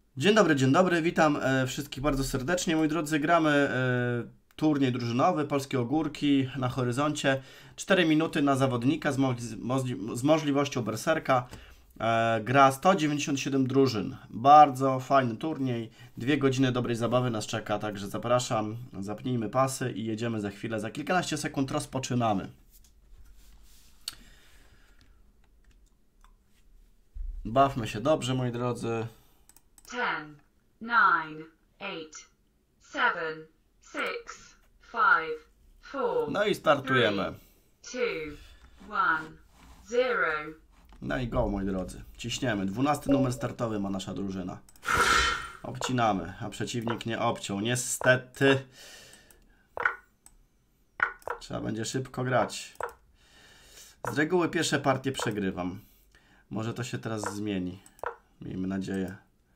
Dzień dobry, witam wszystkich bardzo serdecznie. Moi drodzy, gramy turniej drużynowy, Polskie Ogórki na horyzoncie. 4 minuty na zawodnika z możliwością berserka. Gra 197 drużyn. Bardzo fajny turniej. 2 godziny dobrej zabawy nas czeka, także zapraszam, zapnijmy pasy i jedziemy za chwilę. Za kilkanaście sekund rozpoczynamy. Bawmy się dobrze, moi drodzy. 10, 9, 8, 7, 6, 5, 4, No i startujemy. 2, 1, 0. No i go, moi drodzy. Ciśniemy. 12 numer startowy ma nasza drużyna. Obcinamy, a przeciwnik nie obciął. Niestety. Trzeba będzie szybko grać. Z reguły pierwsze partie przegrywam. Może to się teraz zmieni. Miejmy nadzieję.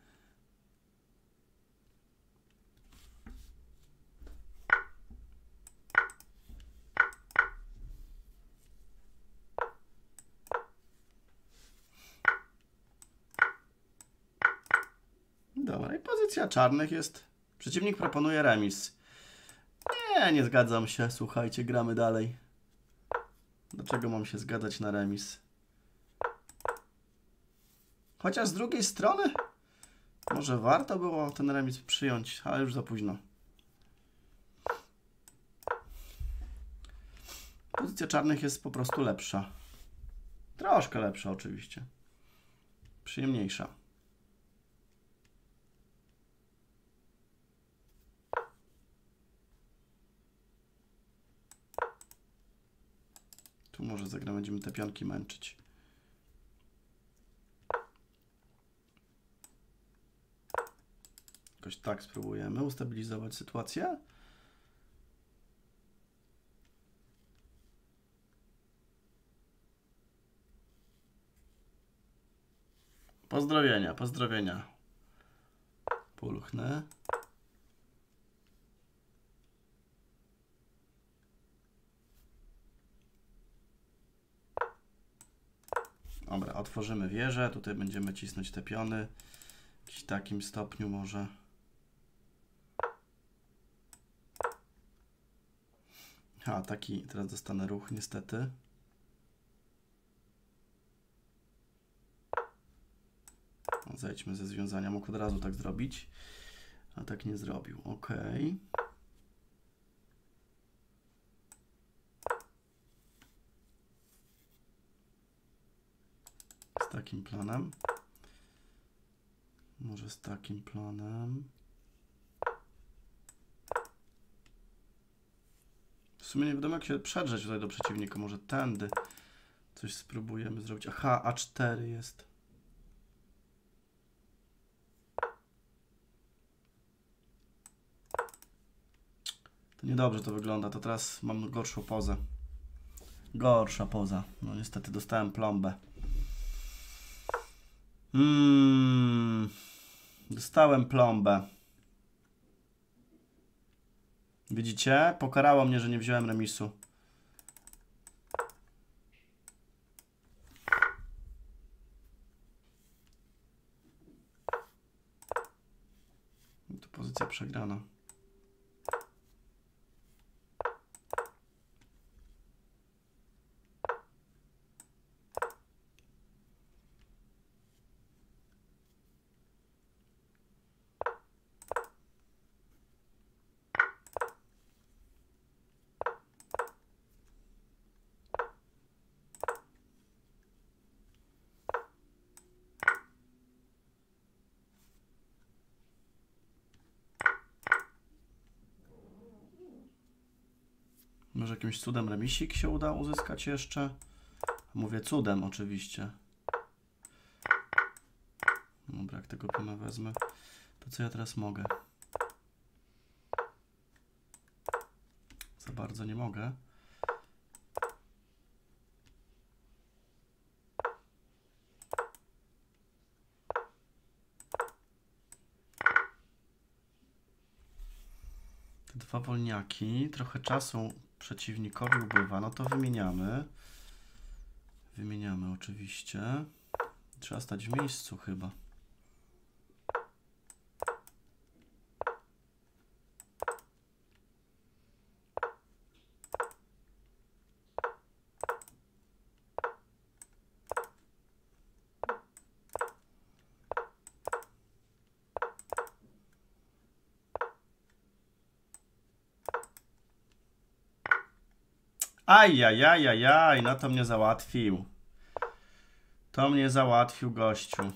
Dobra, i pozycja czarnych jest. Przeciwnik proponuje remis. Nie zgadzam się. Słuchajcie, gramy dalej. Dlaczego mam się zgadzać na remis? Chociaż z drugiej strony może warto było ten remis przyjąć, ale już za późno. Pozycja czarnych jest po prostu lepsza. Troszkę lepsza oczywiście. Przyjemniejsza. Tu może zagramy, będziemy te pionki męczyć. Jakoś tak spróbujemy ustabilizować sytuację. Pozdrowienia, pozdrowienia. Pulchnę. Dobra, otworzymy wieżę. Tutaj będziemy cisnąć te piony. W jakimś takim stopniu może. A, taki teraz dostanę ruch niestety. Zejdźmy ze związania. Mógł od razu tak zrobić, a tak nie zrobił. Ok. Z takim planem. Może z takim planem. W sumie nie wiadomo jak się przedrzeć tutaj do przeciwnika. Może tędy coś spróbujemy zrobić. Aha, A4 jest. To niedobrze to wygląda. To teraz mam gorszą pozę. Gorsza poza. No niestety dostałem plombę. Dostałem plombę. Widzicie? Pokarało mnie, że nie wziąłem remisu. To pozycja przegrana. Może jakimś cudem remisik się uda uzyskać jeszcze? Mówię cudem oczywiście. Dobra, jak tego piona wezmę, to co ja teraz mogę? Za bardzo nie mogę. Te dwa wolniaki, trochę czasu przeciwnikowi ubywa, no to wymieniamy. Wymieniamy oczywiście. Trzeba stać w miejscu chyba. Ajajajajaj, no to mnie załatwił. To mnie załatwił gościu.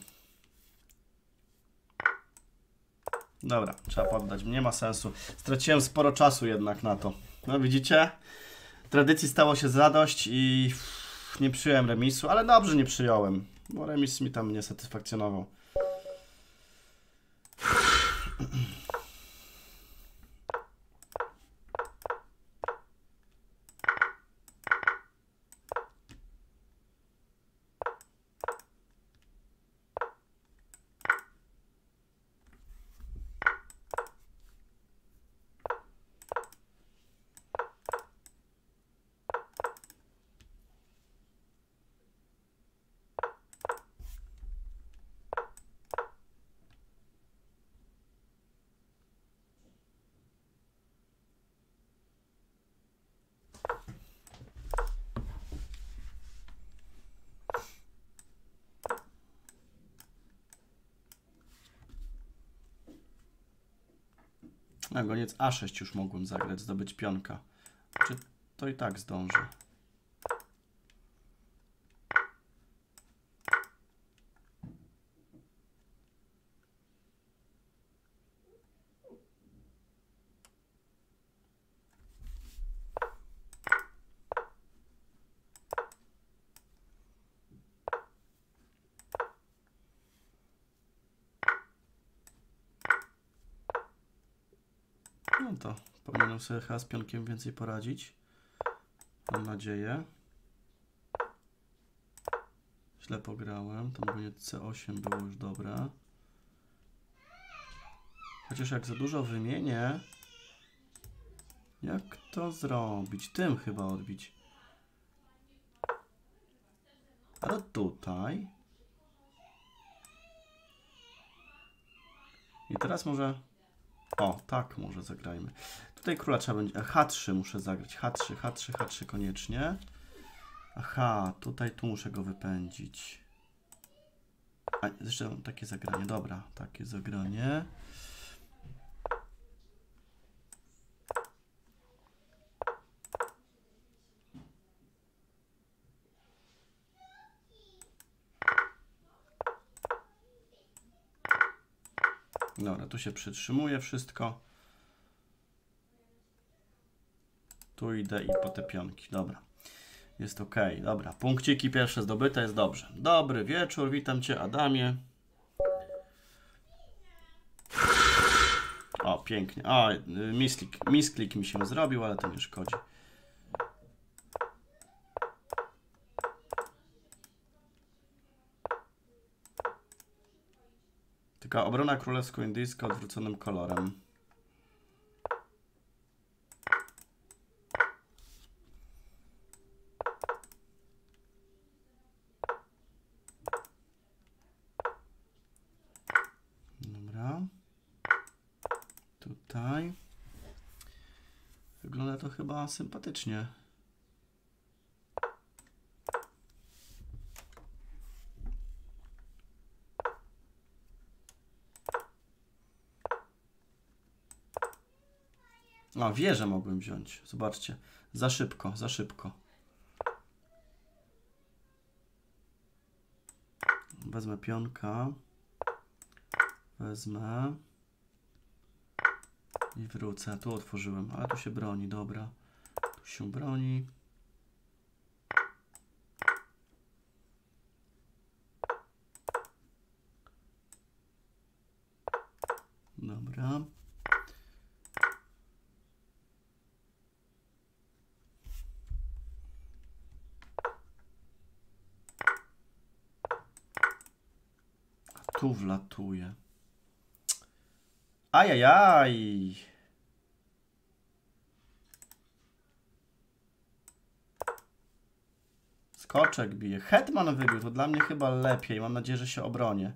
Dobra, trzeba poddać. Nie ma sensu. Straciłem sporo czasu jednak na to. No widzicie? Tradycji stało się zadość i nie przyjąłem remisu, ale dobrze nie przyjąłem, bo remis mi tam nie satysfakcjonował. Na koniec A6 już mogłem zagrać, zdobyć pionka. Czy to i tak zdążę? No to powinienem sobie chyba z pionkiem więcej poradzić. Mam nadzieję. Źle pograłem. Tam koniec C8 było już dobre. Chociaż jak za dużo wymienię... Jak to zrobić? Tym chyba odbić. Ale tutaj... I teraz może... O, tak może zagrajmy. Tutaj króla trzeba będzie... H3 muszę zagrać. H3, H3, H3 koniecznie. Aha, tutaj tu muszę go wypędzić. A, zresztą takie zagranie. Dobra, takie zagranie. Dobra, tu się przytrzymuje wszystko. Tu idę i po te pionki. Dobra. Jest ok. Dobra. Punkciki pierwsze zdobyte, jest dobrze. Dobry wieczór, witam Cię, Adamie. O, pięknie. O, misklik mi się zrobił, ale to nie szkodzi. Tylko obrona królewsko-indyjska odwróconym kolorem. Dobra. Tutaj. Wygląda to chyba sympatycznie. A, wieżę mogłem wziąć. Zobaczcie. Za szybko, za szybko. Wezmę pionka. Wezmę. I wrócę. Tu otworzyłem, ale tu się broni, dobra. Tu się broni. Dobra. A tu wlatuje. Ajajaj. Skoczek bije. Hetman wybił, to dla mnie chyba lepiej. Mam nadzieję, że się obronię.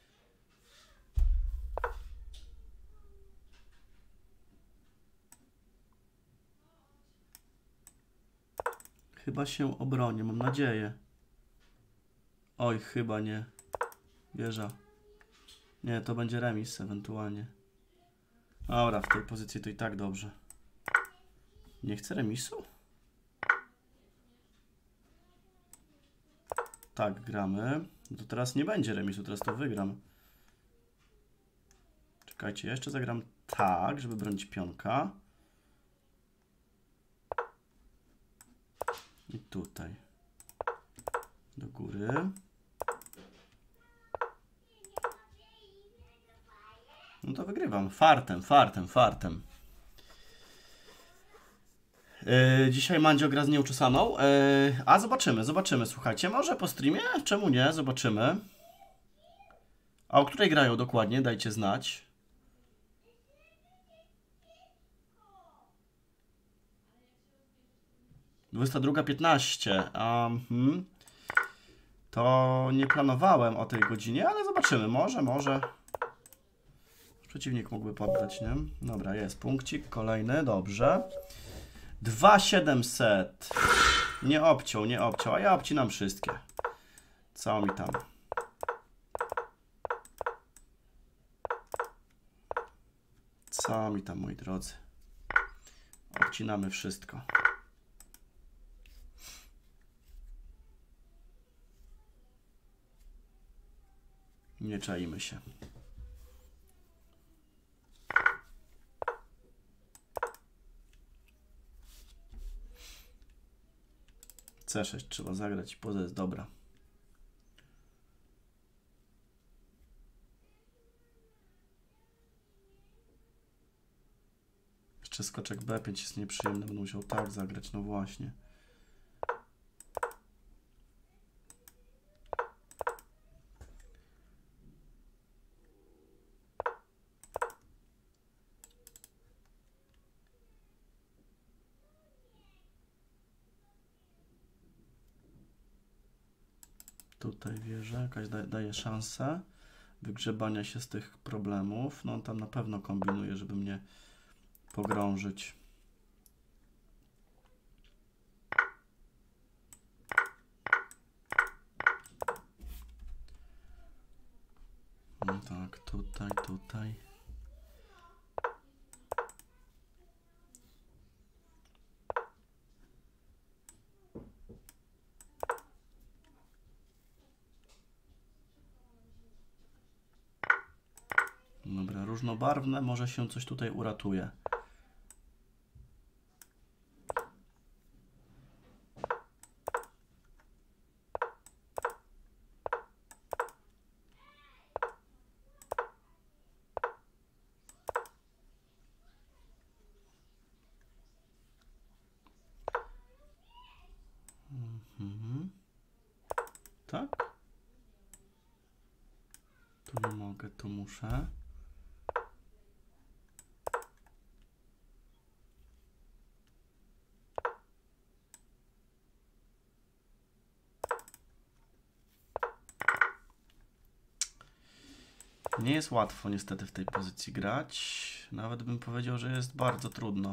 Chyba się obronię, mam nadzieję. Oj, chyba nie. Wieża. Nie, to będzie remis ewentualnie. Dobra, w tej pozycji to i tak dobrze. Nie chcę remisu? tak gramy, to teraz nie będzie remisu, teraz to wygram. Czekajcie, jeszcze zagram tak, żeby bronić pionka. I tutaj. Do góry. No to wygrywam. Fartem, fartem, fartem. Dzisiaj Mandzio gra z nieuczesaną. A zobaczymy, zobaczymy. Słuchajcie, może po streamie? Czemu nie? Zobaczymy. A o której grają dokładnie? Dajcie znać. Dwudziesta 22:15. To nie planowałem o tej godzinie, ale zobaczymy. Może. Przeciwnik mógłby poddać, nie? Dobra, jest punkcik. Kolejny, dobrze. 2700. Nie obciął, a ja obcinam wszystkie. Co mi tam? Co mi tam, moi drodzy? Obcinamy wszystko. Nie czaimy się. C6 trzeba zagrać, poza jest dobra. Jeszcze skoczek B5 jest nieprzyjemny, będę musiał tak zagrać, no właśnie. Tutaj wieża jakaś daje szansę wygrzebania się z tych problemów. No on tam na pewno kombinuje, żeby mnie pogrążyć. No tak, tutaj. Dobra, różnobarwne, może się coś tutaj uratuje. Tak? Tu nie mogę, tu muszę. Nie jest łatwo niestety w tej pozycji grać. Nawet bym powiedział, że jest bardzo trudno.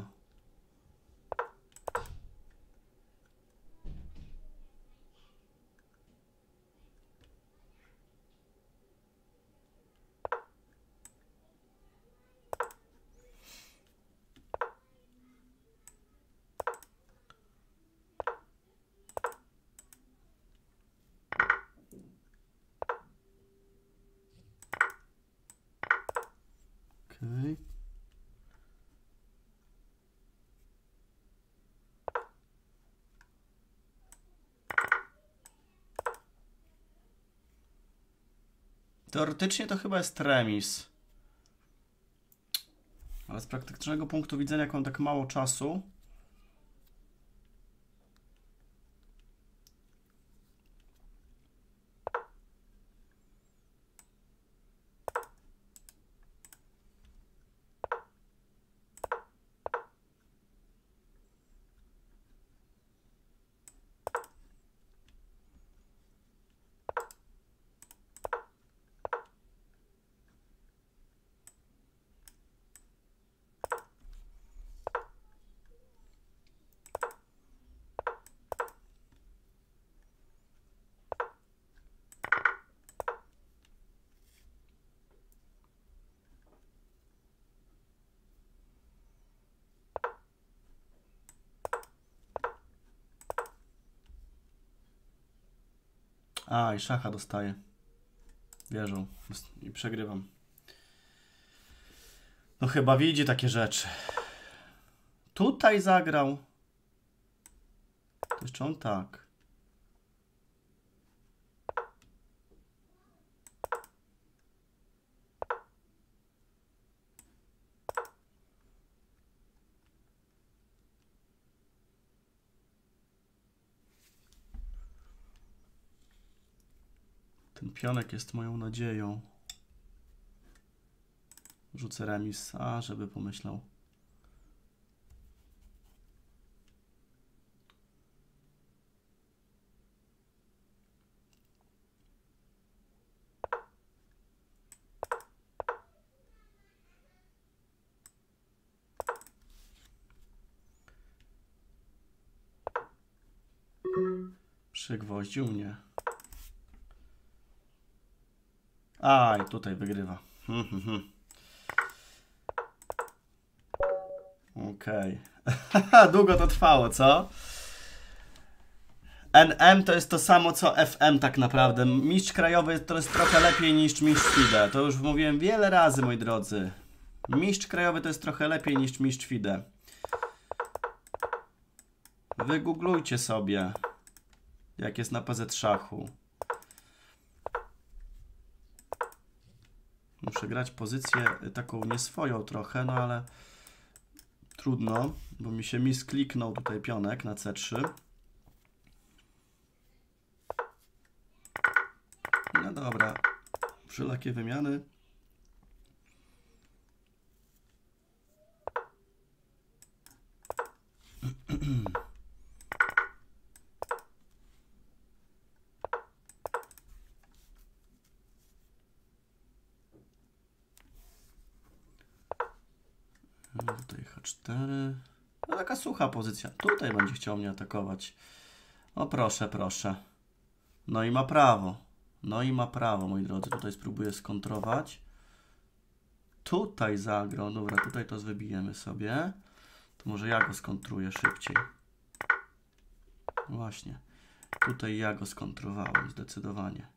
Okay. Teoretycznie to chyba jest remis. Ale z praktycznego punktu widzenia, jak mam tak mało czasu, A, i szacha dostaję. Wierzą. I przegrywam. No chyba widzi takie rzeczy. Tutaj zagrał. To jeszcze on tak. Ten pionek jest moją nadzieją. Rzucę remis, a żeby pomyślał. Przygwoździł mnie. Aj, tutaj wygrywa. Okej. Długo to trwało, co? NM to jest to samo co FM tak naprawdę. Mistrz krajowy to jest trochę lepiej niż mistrz FIDE. To już mówiłem wiele razy, moi drodzy. Mistrz krajowy to jest trochę lepiej niż mistrz FIDE. Wygooglujcie sobie, jak jest na PZ szachu. Muszę grać pozycję taką nieswoją trochę, no ale trudno, bo mi się miskliknął tutaj pionek na C3. No dobra, wszelakie wymiany. Tutaj H4. No taka sucha pozycja. Tutaj będzie chciał mnie atakować. O proszę, proszę. No i ma prawo. No i ma prawo, moi drodzy. Tutaj spróbuję skontrować. Tutaj zagrał. Dobra, tutaj to wybijemy sobie. To może ja go skontruję szybciej. Właśnie. Tutaj ja go skontrowałem zdecydowanie.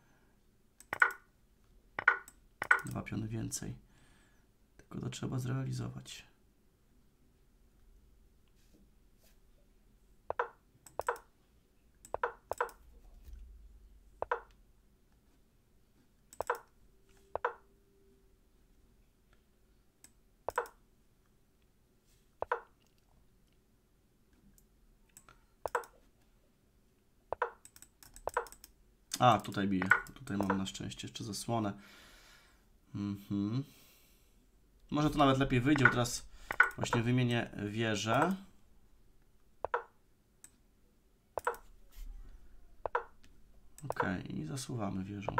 2 piony więcej. Tylko to trzeba zrealizować. A, tutaj bije. Tutaj mam na szczęście jeszcze zasłonę. Może to nawet lepiej wyjdzie, bo teraz właśnie wymienię wieżę. Ok, i zasuwamy wieżą.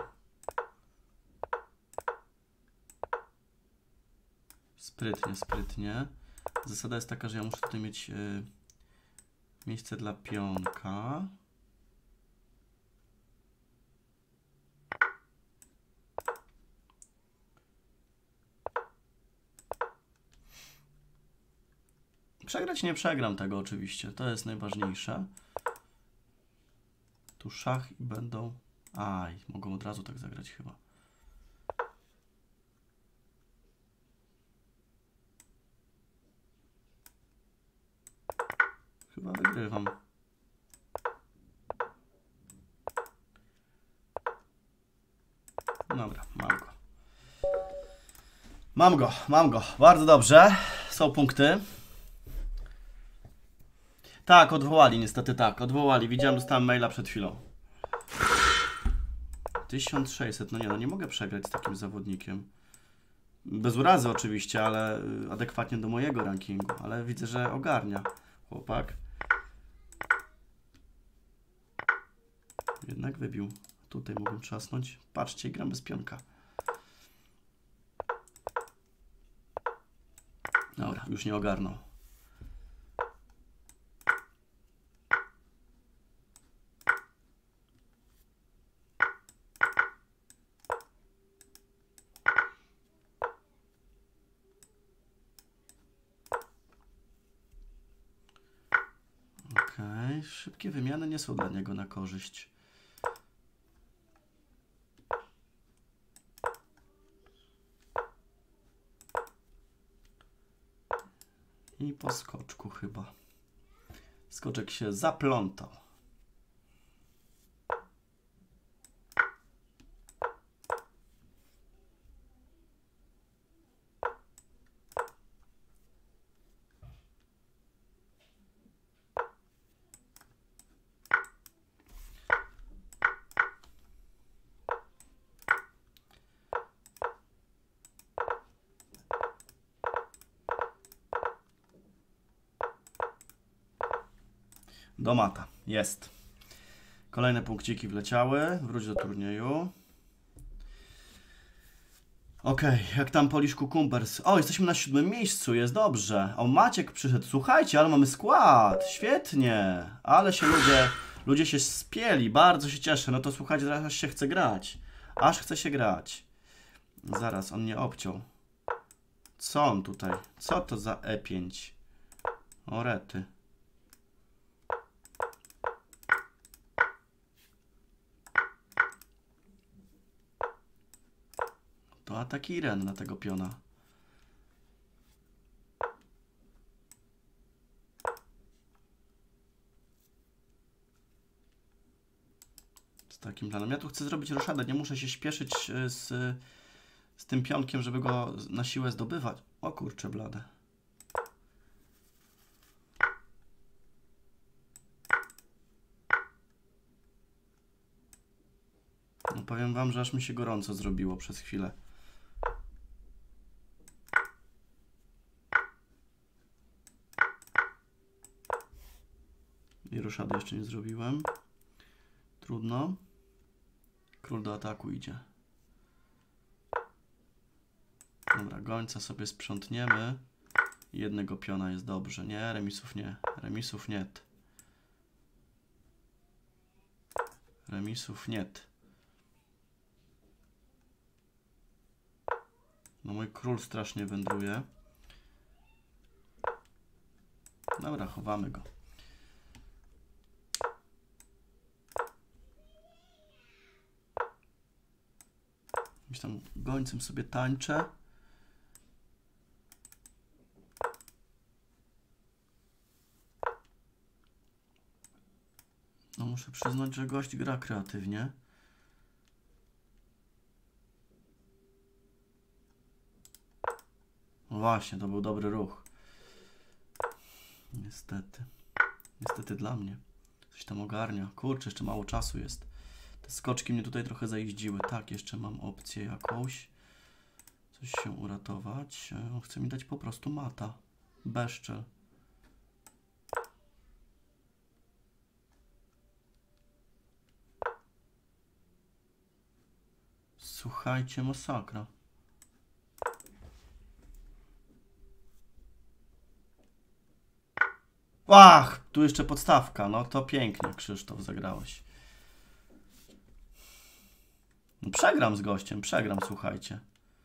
Sprytnie, sprytnie. Zasada jest taka, że ja muszę tutaj mieć miejsce dla pionka. Przegrać nie przegram tego oczywiście, to jest najważniejsze. Tu szach i będą... Aj, mogą od razu tak zagrać chyba. Chyba wygrywam. Dobra, mam go. Mam go, mam go. Bardzo dobrze. Są punkty. Tak, odwołali niestety, tak, odwołali. Widziałem, dostałem maila przed chwilą. 1600, no nie, no nie mogę przegrać z takim zawodnikiem. Bez urazy oczywiście, ale adekwatnie do mojego rankingu. Ale widzę, że ogarnia chłopak. Jednak wybił. Tutaj mógłbym trzasnąć. Patrzcie, gram bez pionka. Dobra, już nie ogarnął. Okej, szybkie wymiany nie są dla niego na korzyść. I po skoczku chyba. Skoczek się zaplątał. Do mata. Jest. Kolejne punkciki wleciały. Wróć do turnieju. Okej, jak tam Polish Cucumbers? O, jesteśmy na 7. miejscu, jest dobrze. O, Maciek przyszedł. Słuchajcie, ale mamy skład. Świetnie. Ale się ludzie się spieli. Bardzo się cieszę. No to słuchajcie, teraz aż się chce grać. Aż chce się grać. Zaraz, on mnie obciął. Co on tutaj? Co to za E5? O, rety. To atak Iren na tego piona. Z takim planem. Ja tu chcę zrobić roszadę. Nie muszę się śpieszyć z tym pionkiem, żeby go na siłę zdobywać. O kurczę blade. No powiem wam, że aż mi się gorąco zrobiło przez chwilę. I roszady jeszcze nie zrobiłem. Trudno. Król do ataku idzie. Dobra, gońca sobie sprzątniemy. Jednego piona jest dobrze. Nie, remisów nie. Remisów nie. Remisów nie. No mój król strasznie wędruje. Dobra, chowamy go. Gdzieś tam gońcem sobie tańczę. No muszę przyznać, że gość gra kreatywnie. No właśnie, to był dobry ruch. Niestety. Niestety dla mnie. Coś tam ogarnia. Kurczę, jeszcze mało czasu jest. Te skoczki mnie tutaj trochę zajeździły. Tak, jeszcze mam opcję jakąś. Coś się uratować. Chce mi dać po prostu mata. Beszczel. Słuchajcie, masakra. Ach, tu jeszcze podstawka. No to pięknie, Krzysztof, zagrałeś. No, przegram z gościem, przegram, słuchajcie.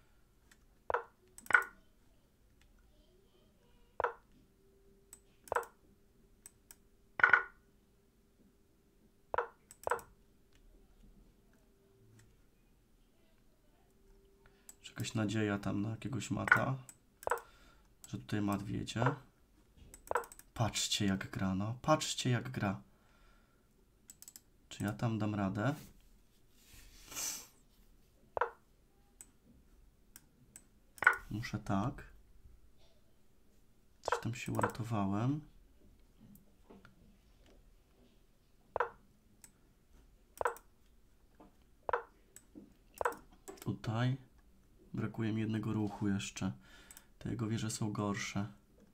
Jakaś nadzieja tam na jakiegoś mata, że tutaj mat wiedzie. Patrzcie jak gra, no. Patrzcie jak gra. Czy ja tam dam radę? Muszę tak. Coś tam się uratowałem. Tutaj. Brakuje mi jednego ruchu jeszcze. Te jego wieże są gorsze.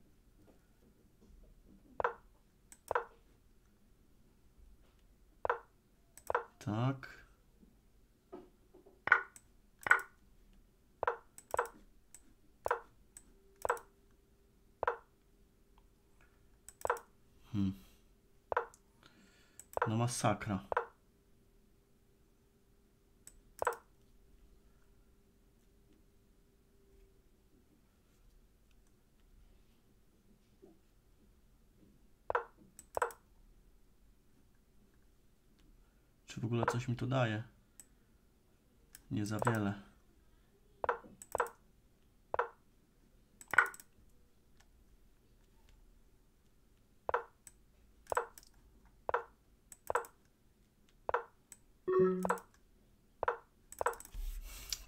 Tak. No masakra. Czy w ogóle coś mi to daje? Nie za wiele.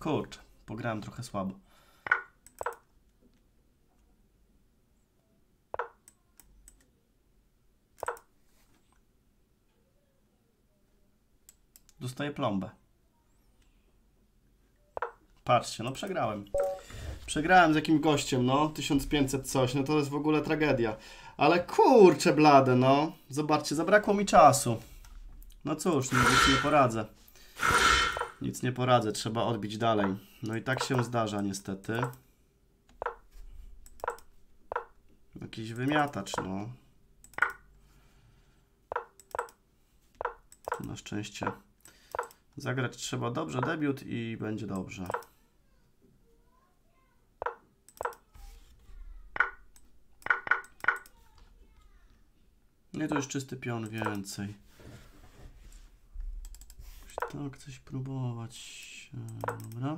Kurczę, pograłem trochę słabo. Dostaję plombę. Patrzcie, no przegrałem. Przegrałem z jakimś gościem, no. 1500 coś, no to jest w ogóle tragedia. Ale kurczę blade, no. Zobaczcie, zabrakło mi czasu. No cóż, nic nie poradzę. Nic nie poradzę, trzeba odbić dalej. No i tak się zdarza niestety. Jakiś wymiatacz, no. Tu na szczęście zagrać trzeba dobrze debiut i będzie dobrze. Nie, to już czysty pion więcej. Tak, coś próbować. Dobra.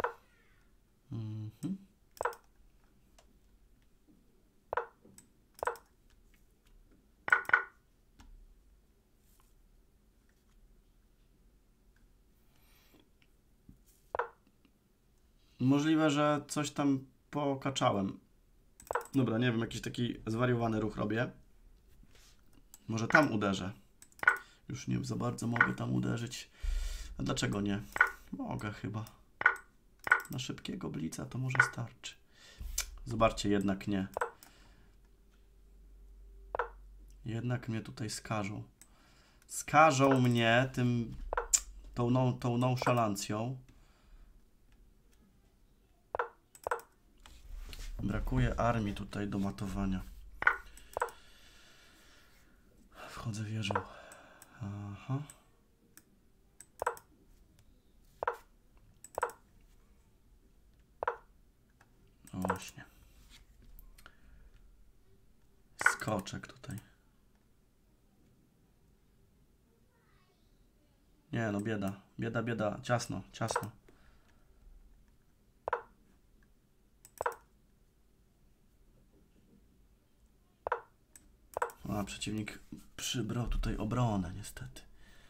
Możliwe, że coś tam pokaczałem. Dobra, nie wiem, jakiś taki zwariowany ruch robię. Może tam uderzę. Już nie za bardzo mogę tam uderzyć. A dlaczego nie? Mogę chyba. Na szybkiego blica to może starczy. Zobaczcie, jednak nie. Jednak mnie tutaj skażą. Skażą mnie tą nonszalancją. Brakuje armii tutaj do matowania. Wchodzę wieżą. Aha. No właśnie. Skoczek tutaj. Nie no, bieda. Bieda, bieda. Ciasno, ciasno. A przeciwnik przybrał tutaj obronę niestety.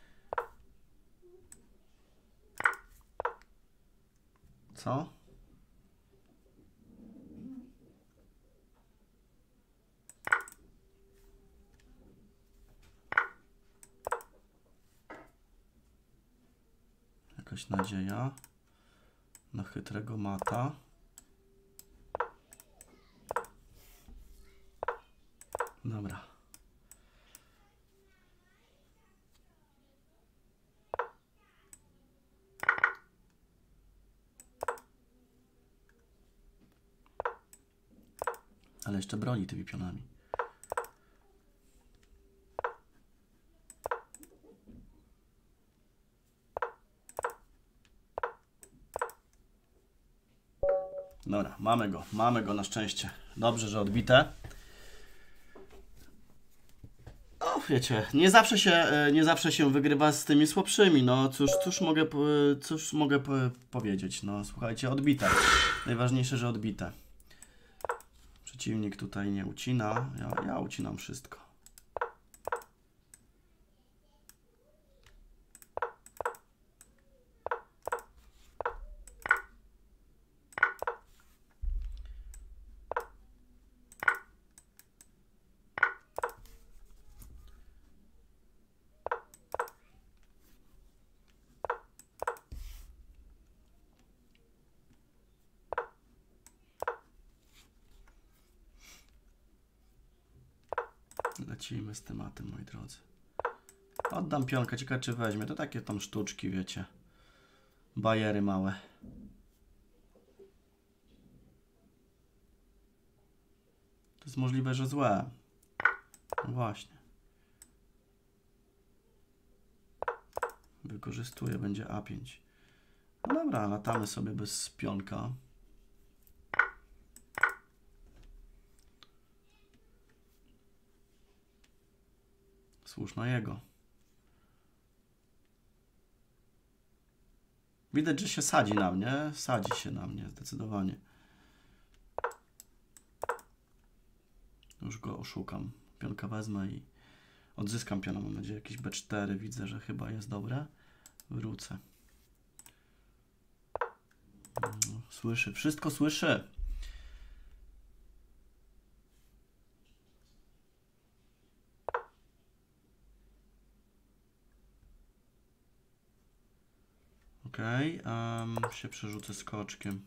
Co? Jakaś nadzieja na chytrego mata. Dobra. Ale jeszcze broni tymi pionami. Dobra, mamy go na szczęście. Dobrze, że odbite. O, wiecie, nie zawsze się wygrywa z tymi słabszymi. No, cóż mogę powiedzieć? No, słuchajcie, odbite. Najważniejsze, że odbite. Przeciwnik tutaj nie ucina. Ja ucinam wszystko. Lecimy z tematem, moi drodzy. Oddam pionkę, ciekawe czy weźmie. To takie tam sztuczki, wiecie. Bajery małe. To jest możliwe, że złe. No właśnie. Wykorzystuję, będzie A5. No dobra, latamy sobie bez pionka. Słuszno jego. Widać, że się sadzi na mnie. Sadzi się na mnie, zdecydowanie. Już go oszukam. Pionka wezmę i odzyskam piona. Mam nadzieję, jakieś B4. Widzę, że chyba jest dobre. Wrócę. Słyszy, wszystko słyszy. Okej, się przerzucę skoczkiem.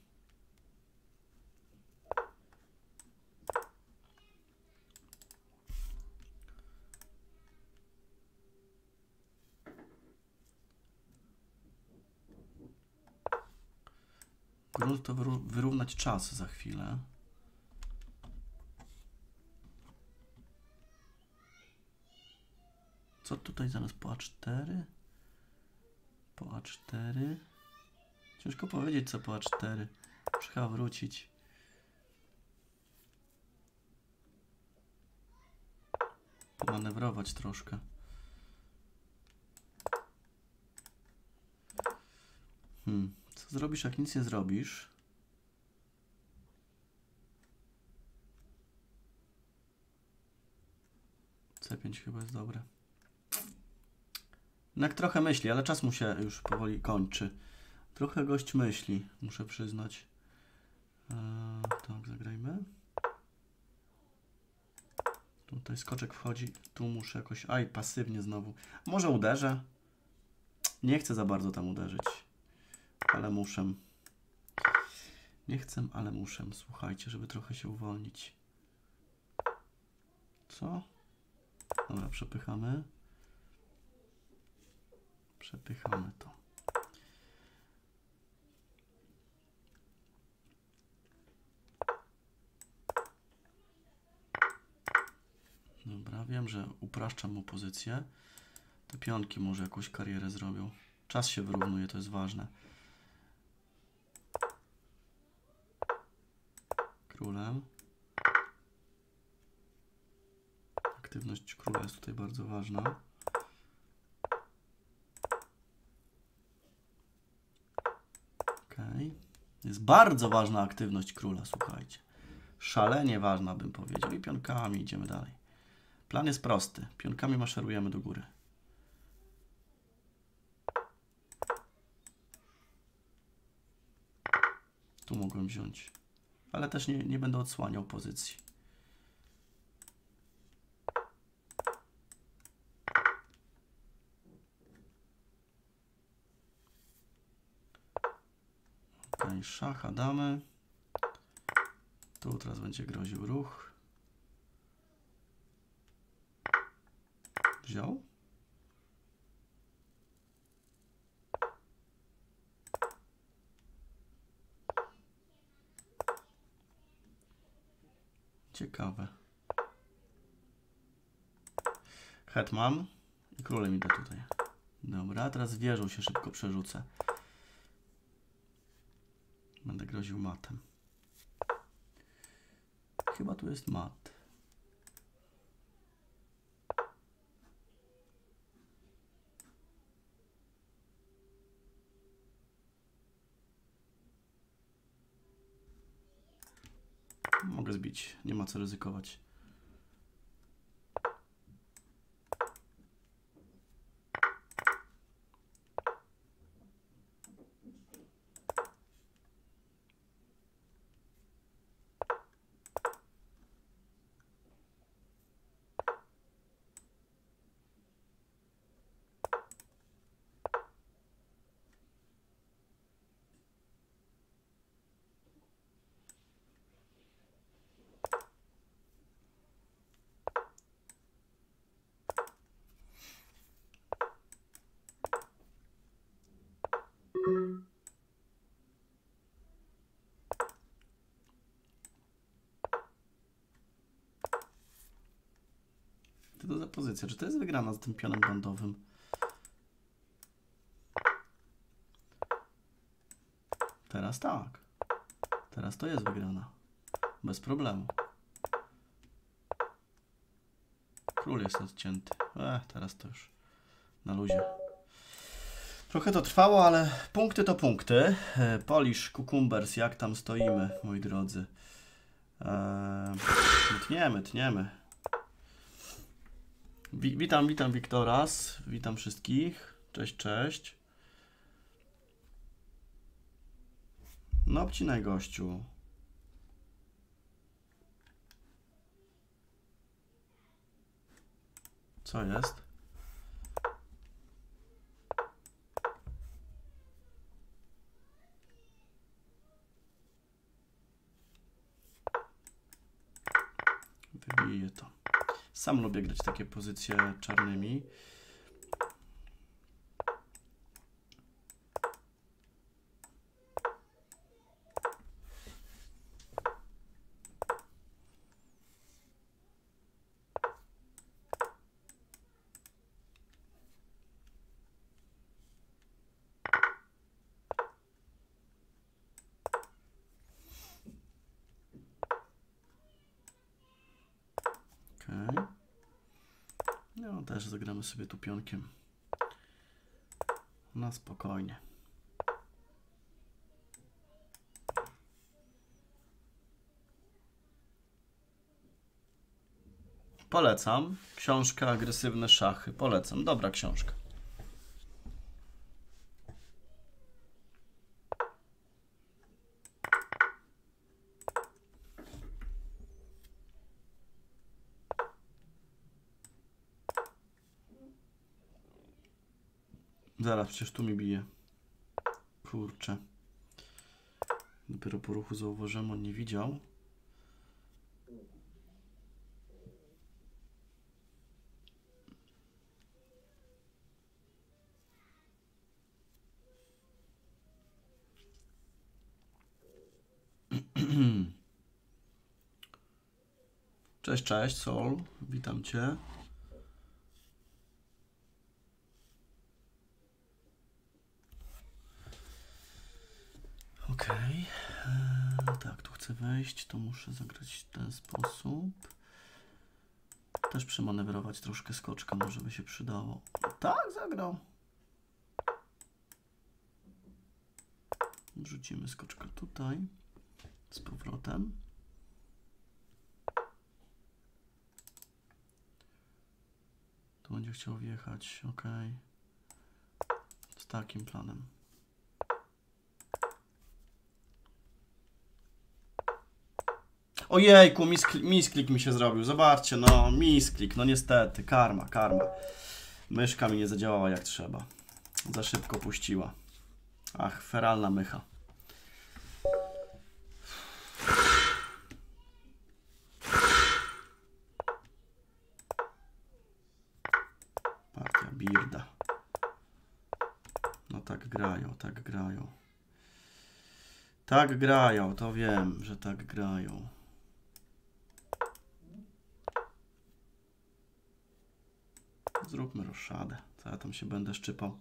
Grunt to wyrównać czas za chwilę. Co tutaj zaraz po A4? Po A4. Ciężko powiedzieć co po A4. Muszę chyba wrócić. Pomanewrować troszkę. Co zrobisz, jak nic nie zrobisz? C5 chyba jest dobre. Jednak trochę myśli, ale czas mu się już powoli kończy. Trochę gość myśli, muszę przyznać. Tak, zagrajmy. Tutaj skoczek wchodzi, tu muszę jakoś... Aj, pasywnie znowu. Może uderzę? Nie chcę za bardzo tam uderzyć. Ale muszę. Nie chcę, ale muszę. Słuchajcie, żeby trochę się uwolnić. Co? Dobra, przepychamy. Przepychamy to. Dobra, wiem, że upraszczam mu pozycję. Te pionki może jakąś karierę zrobią. Czas się wyrównuje, to jest ważne. Królem. Aktywność króla jest tutaj bardzo ważna. Okej. Jest bardzo ważna aktywność króla, słuchajcie. Szalenie ważna, bym powiedział. I pionkami idziemy dalej. Plan jest prosty. Pionkami maszerujemy do góry. Tu mogłem wziąć. Ale też nie będę odsłaniał pozycji. Okej, szacha damy. Tu teraz będzie groził ruch. Wziął. Ciekawe. Hetman i królem idę tutaj. Dobra, teraz wieżą się szybko przerzucę. Będę groził matem. Chyba tu jest mat. Mogę zbić, nie ma co ryzykować. Co to za pozycja? Czy to jest wygrana z tym pionem bandowym? Teraz tak. Teraz to jest wygrana. Bez problemu. Król jest odcięty. Teraz to już na luzie. Trochę to trwało, ale punkty to punkty. Polish Cucumbers, jak tam stoimy, moi drodzy? Tniemy. Witam Wiktoras. Witam wszystkich. Cześć. No obcinaj, gościu. Co jest? Wybiję to. Sam lubię grać takie pozycje czarnymi. Okay. No też zagramy sobie tu pionkiem. Na spokojnie. Polecam. Książka Agresywne szachy. Polecam. Dobra książka. Zaraz, przecież tu mi bije. Kurczę. Dopiero po ruchu zauważyłem, on nie widział. Cześć, cześć, Sol. Witam Cię. Okej. Tak, tu chcę wejść, to muszę zagrać w ten sposób. Też przemanewrować troszkę skoczka, może by się przydało. Tak, zagrał. Rzucimy skoczka tutaj. Z powrotem. Tu będzie chciał wjechać, ok. Z takim planem. Ojejku, misklik mi się zrobił. Zobaczcie, no misklik, no niestety, karma. Myszka mi nie zadziałała jak trzeba. Za szybko puściła. Ach, feralna mycha. Partia birda. No tak grają, tak grają. Tak grają, to wiem, że tak grają. Zróbmy roszadę. Co ja tam się będę szczypał?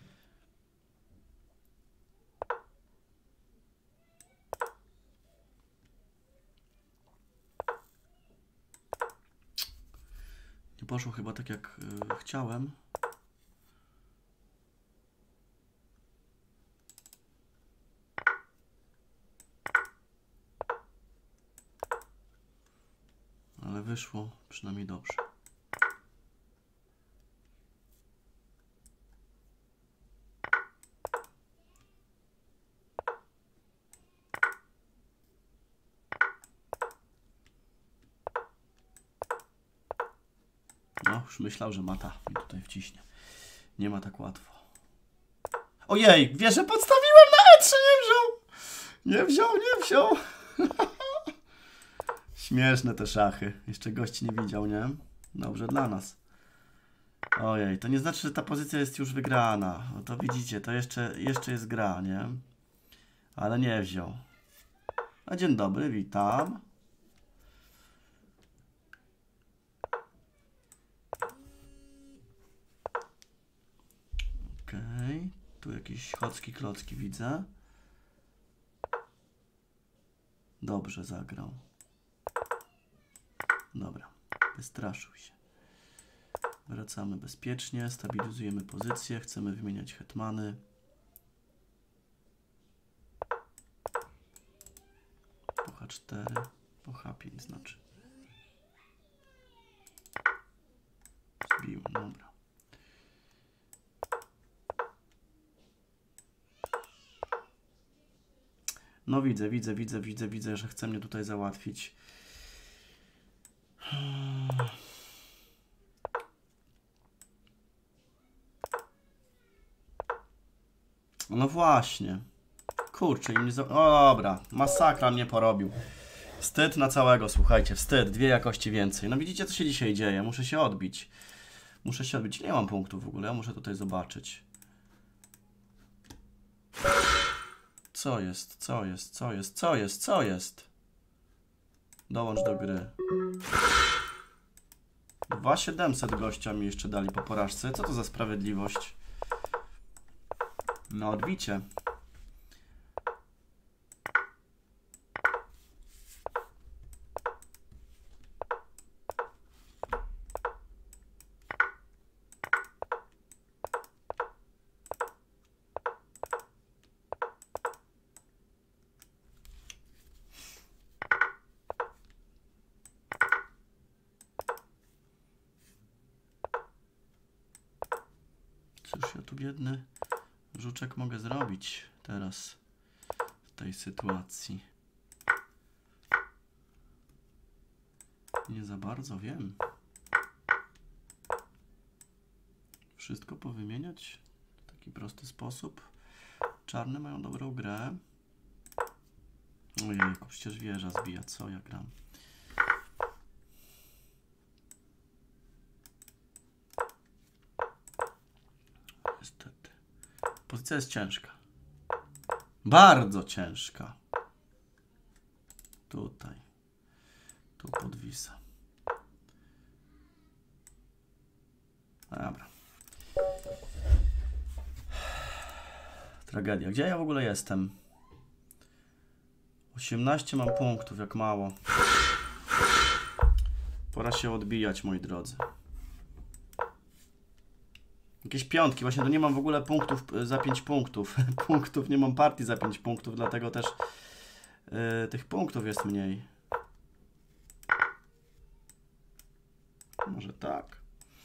Nie poszło chyba tak jak chciałem. Ale wyszło przynajmniej dobrze. No, już myślał, że Mata mi tutaj wciśnie. Nie ma tak łatwo. Ojej, wieżę podstawiłem na E3, nie wziął. Śmieszne te szachy. Jeszcze gość nie widział, nie? Dobrze dla nas. Ojej, to nie znaczy, że ta pozycja jest już wygrana. No to widzicie, to jeszcze jest gra, nie? Ale nie wziął. A dzień dobry, witam. Okej, tu jakieś klocki widzę. Dobrze zagrał. Dobra, wystraszył się. Wracamy bezpiecznie, stabilizujemy pozycję, chcemy wymieniać hetmany. Po H4, po H5 znaczy. Zbił, dobra. No widzę, że chce mnie tutaj załatwić. No właśnie. Kurczę, im nie za... Dobra, masakra mnie porobił. Wstyd na całego, słuchajcie, wstyd. 2 jakości więcej. No widzicie, co się dzisiaj dzieje. Muszę się odbić. Nie mam punktów w ogóle, ja muszę tutaj zobaczyć. Co jest? Dołącz do gry. 2700 gościa mi jeszcze dali po porażce. Co to za sprawiedliwość? No odbicie. Cóż ja tu biedny żuczek mogę zrobić teraz w tej sytuacji? Nie za bardzo wiem. Wszystko powymieniać w taki prosty sposób. Czarne mają dobrą grę. Ojejku, przecież wieża zbija. Co ja gram? Niestety. Pozycja jest ciężka. Bardzo ciężka. Tutaj. Tu podwisa. Dobra. Tragedia. Gdzie ja w ogóle jestem? 18 mam punktów, jak mało. Pora się odbijać, moi drodzy. Jakieś piątki. Właśnie tu nie mam w ogóle punktów za 5 punktów. Punktów, nie mam partii za 5 punktów, dlatego też tych punktów jest mniej. Może tak.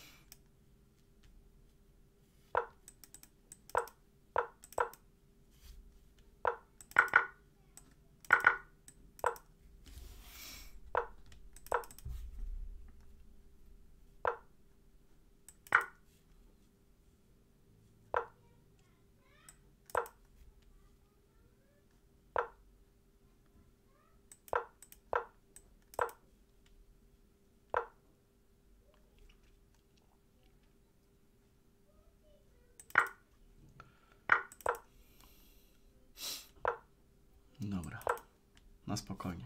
Dobra, na spokojnie.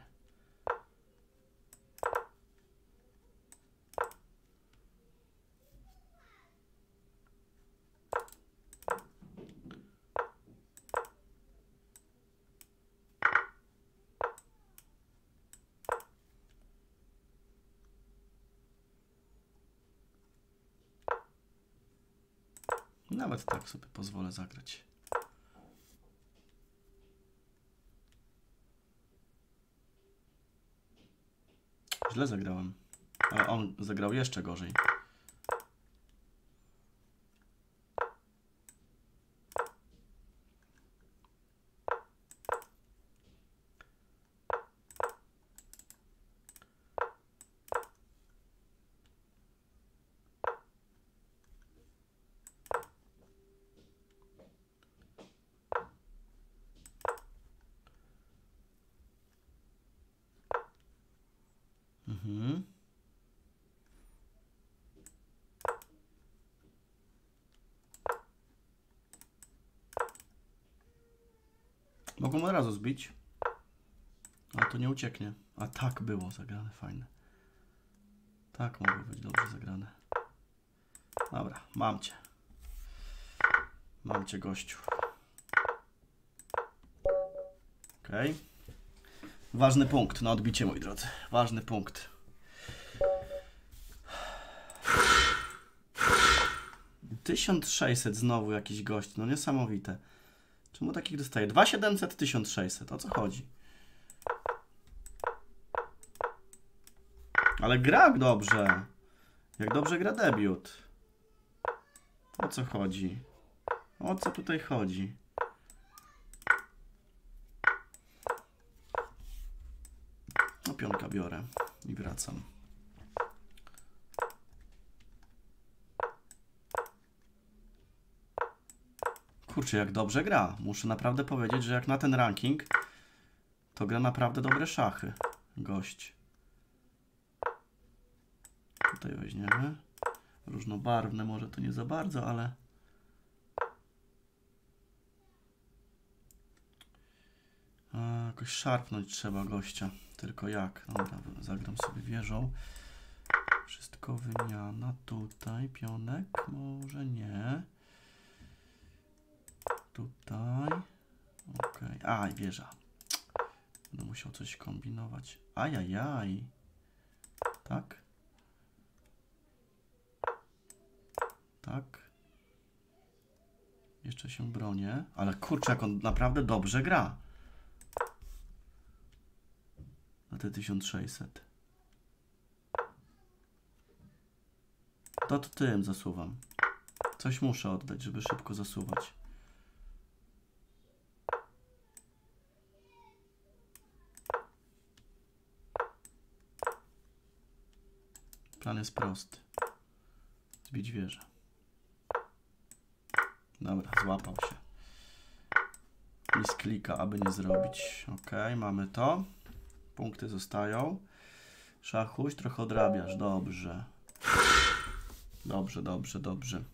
Nawet tak sobie pozwolę zagrać. Źle zagrałem, ale on zagrał jeszcze gorzej. Mogą od razu zbić. A to nie ucieknie. A tak było zagrane, fajne. Tak mogło być dobrze zagrane. Dobra, mam cię. Mam cię, gościu. Okej. Ważny punkt na odbicie, moi drodzy. Ważny punkt. $1600 znowu jakiś gość. No niesamowite. Czemu takich dostaje? 2700, 1600. O co chodzi? Ale gra dobrze. Jak dobrze gra debiut. O co chodzi? O co tutaj chodzi? No pionka biorę i wracam. Kurczę, jak dobrze gra. Muszę naprawdę powiedzieć, że jak na ten ranking, to gra naprawdę dobre szachy. Gość. Tutaj weźmiemy. Różnobarwne może to nie za bardzo, ale... jakoś szarpnąć trzeba gościa. Tylko jak? Dobra, zagram sobie wieżą. Wszystko wymiana. Tutaj pionek. Może nie. Tutaj. Ok. Aj, wieża. Będę musiał coś kombinować. Ajajaj. Tak. Tak. Jeszcze się bronię. Ale kurczę, jak on naprawdę dobrze gra. Na te 1600. To tym zasuwam. Coś muszę oddać, żeby szybko zasuwać. Plan jest prosty. Zbić wieżę. Dobra, złapał się. Misklika, aby nie zrobić. Ok, mamy to. Punkty zostają. Szachuś, trochę odrabiasz. Dobrze. Dobrze, dobrze, dobrze.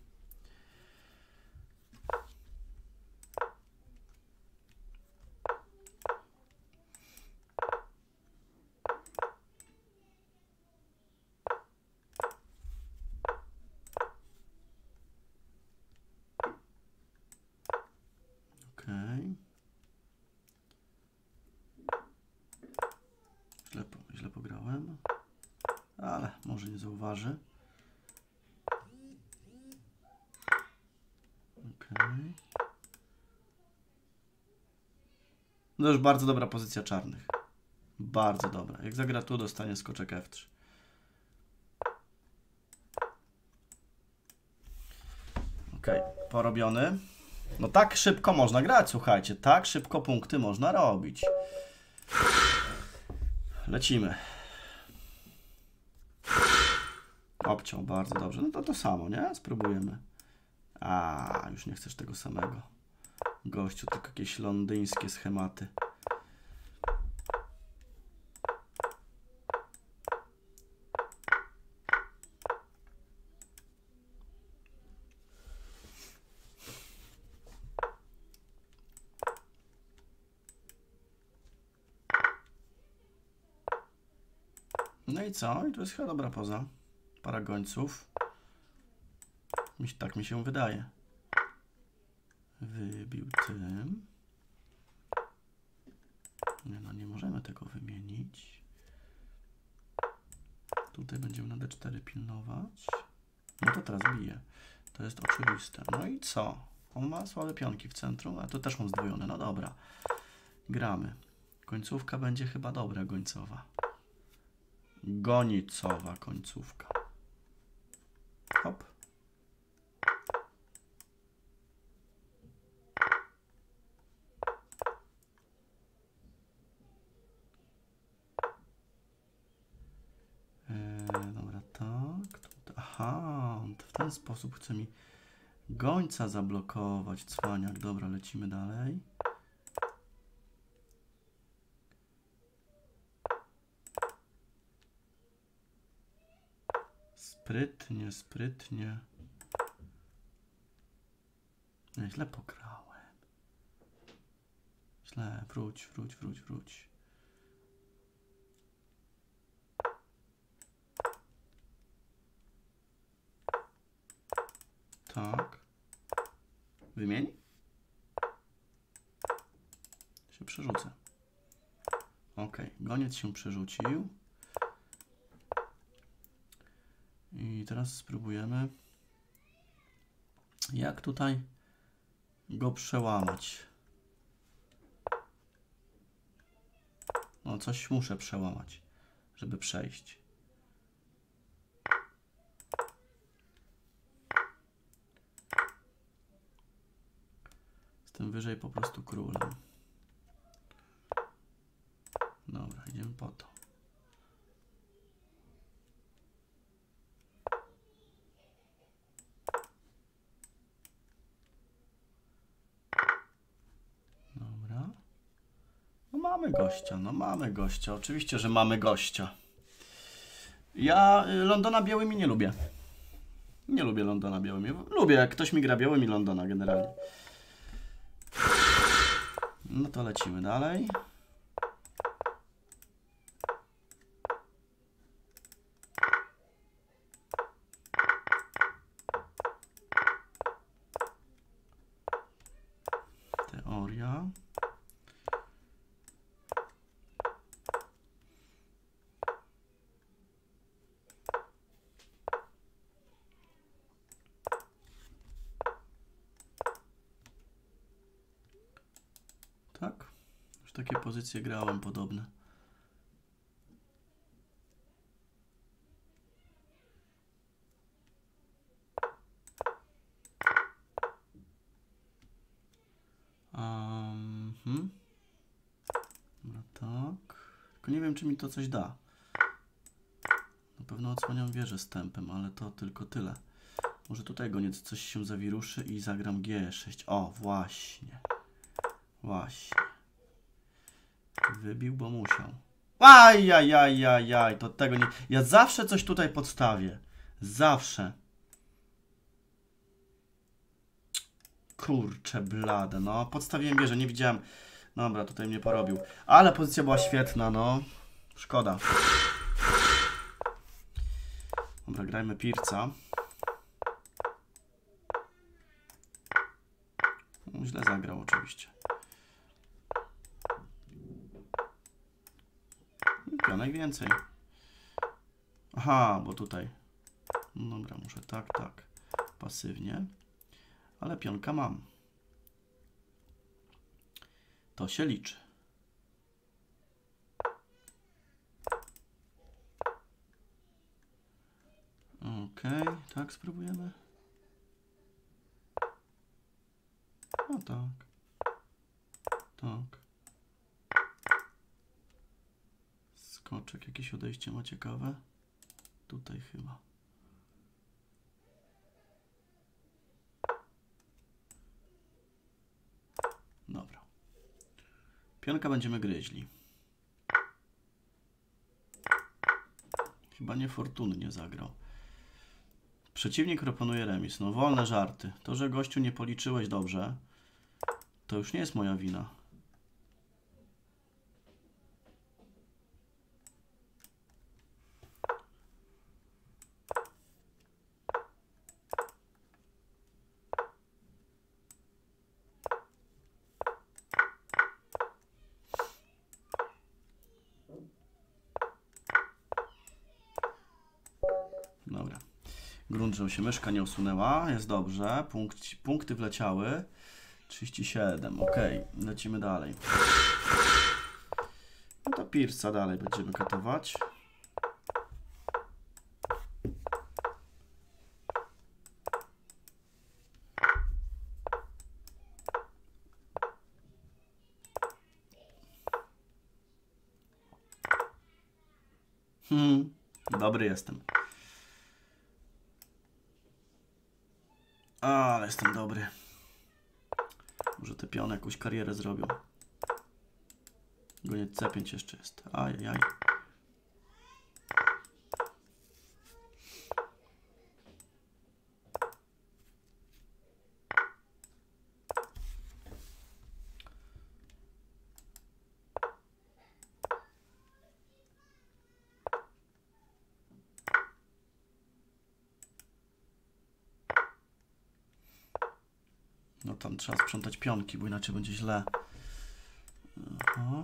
Okej. Źle pograłem. Ale może nie zauważy. Okej. No już bardzo dobra pozycja czarnych. Bardzo dobra. Jak zagra tu, dostanie skoczek F3. Okej, porobiony. No tak szybko można grać, słuchajcie. Tak szybko punkty można robić. Lecimy. Obciął, bardzo dobrze. No to samo, nie? Spróbujemy. A, już nie chcesz tego samego. Gościu, tylko jakieś londyńskie schematy. No i co? I to jest chyba dobra poza. Para gońców. Tak mi się wydaje. Wybił tym. Nie, no nie możemy tego wymienić. Tutaj będziemy na D4 pilnować. No to teraz bije. To jest oczywiste. No i co? On ma słabe pionki w centrum, a to też mam zdwojone. No dobra. Gramy. Końcówka będzie chyba dobra, gońcowa. Gonicowa końcówka. Hop. Dobra, tak. Aha, on w ten sposób chce mi gońca zablokować, cwaniak. Dobra, lecimy dalej. Sprytnie, sprytnie. Nie, źle pograłem. Źle, wróć. Tak. Wymień. Się przerzucę. Ok, goniec się przerzucił. I teraz spróbujemy, jak tutaj go przełamać. No coś muszę przełamać, żeby przejść. Jestem wyżej po prostu królem. Dobra, idziemy po to. mamy gościa, no mamy gościa. Oczywiście, że mamy gościa. Ja Londona białymi nie lubię. Nie lubię Londona białymi. Lubię, jak ktoś mi gra białymi Londona generalnie. No to lecimy dalej. Teoria. Tak? Już takie pozycje grałem podobne. No tak. Tylko nie wiem, czy mi to coś da. Na pewno odsłaniam wieżę z tempem, ale to tylko tyle. Może tutaj go nieco coś się zawiruszy i zagram G6. O, właśnie. Właśnie. Wybił, bo musiał. Ajajajajaj, to tego nie... Ja zawsze coś tutaj podstawię. Zawsze. Kurczę blade, no. Podstawiłem wieżę, nie widziałem. Dobra, tutaj mnie porobił. Ale pozycja była świetna, no. Szkoda. Dobra, grajmy Pirca. No, źle zagrał oczywiście. Pionek więcej. Aha, bo tutaj. No dobra, muszę tak. Pasywnie. Ale pionka mam. To się liczy. Okej, tak spróbujemy. No tak. Tak. Skoczek, jakieś odejście ma ciekawe. Tutaj chyba. Dobra. Pionka będziemy gryźli. Chyba niefortunnie zagrał. Przeciwnik proponuje remis. No wolne żarty. To, że gościu nie policzyłeś dobrze, to już nie jest moja wina. Dobra. Grunt, że się myszka nie usunęła. Jest dobrze. Punkty wleciały. 37. Ok. Lecimy dalej. No to Pirca dalej będziemy katować. Dobry jestem. Ale jestem dobry. Może te piony jakąś karierę zrobią. Goniec C5 jeszcze jest. Ajajaj. No tam trzeba sprzątać pionki, bo inaczej będzie źle. Aha.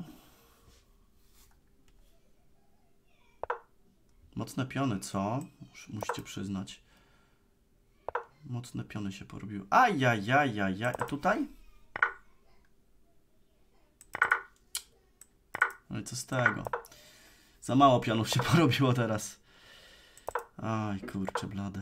Mocne piony, co? Musicie przyznać. Mocne piony się porobiły. Ajajajajaj. A tutaj? No i co z tego? Za mało pionów się porobiło teraz. Aj, kurczę blade.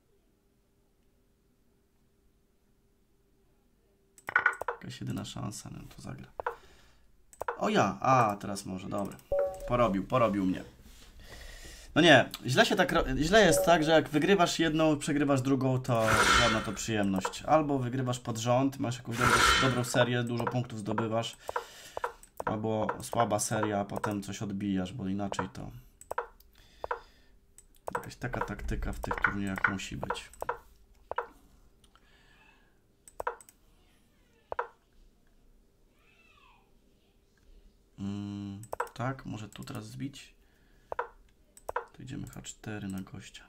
Jakaś jedyna szansa, no to zagra. O ja! A, teraz może, dobra. Porobił mnie. No nie, źle jest tak, że jak wygrywasz jedną, przegrywasz drugą, to żadna to przyjemność. Albo wygrywasz pod rząd, masz jakąś dobrą serię, dużo punktów zdobywasz. Albo słaba seria, a potem coś odbijasz, bo inaczej to... Jakaś taka taktyka w tych turniejach musi być. Tak, może tu teraz zbić. Tu idziemy H4 na gościa.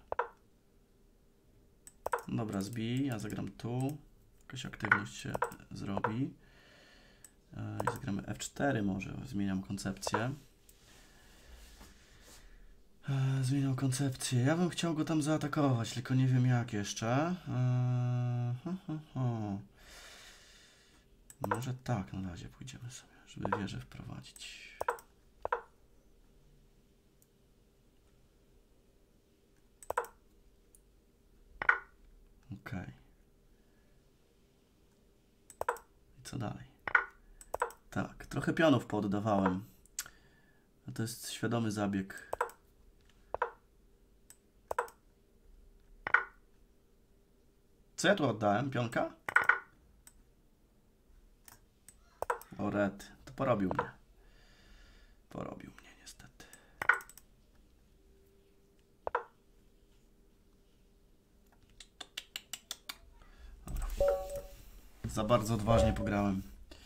Dobra, zbij, ja zagram tu. Jakaś aktywność się zrobi. I zagramy F4 może. Zmieniam koncepcję. Zmieniam koncepcję. Ja bym chciał go tam zaatakować, tylko nie wiem jak jeszcze. Może tak na razie pójdziemy sobie, żeby wieżę wprowadzić. Okej. I co dalej? Tak, trochę pionów pooddawałem. A to jest świadomy zabieg. Co ja tu oddałem? Pionka? O rety, to porobił mnie. Porobił mnie niestety. Dobra. Za bardzo odważnie pograłem.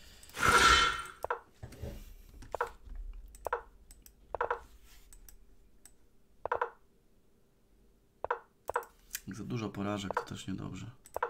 Za dużo porażek to też niedobrze.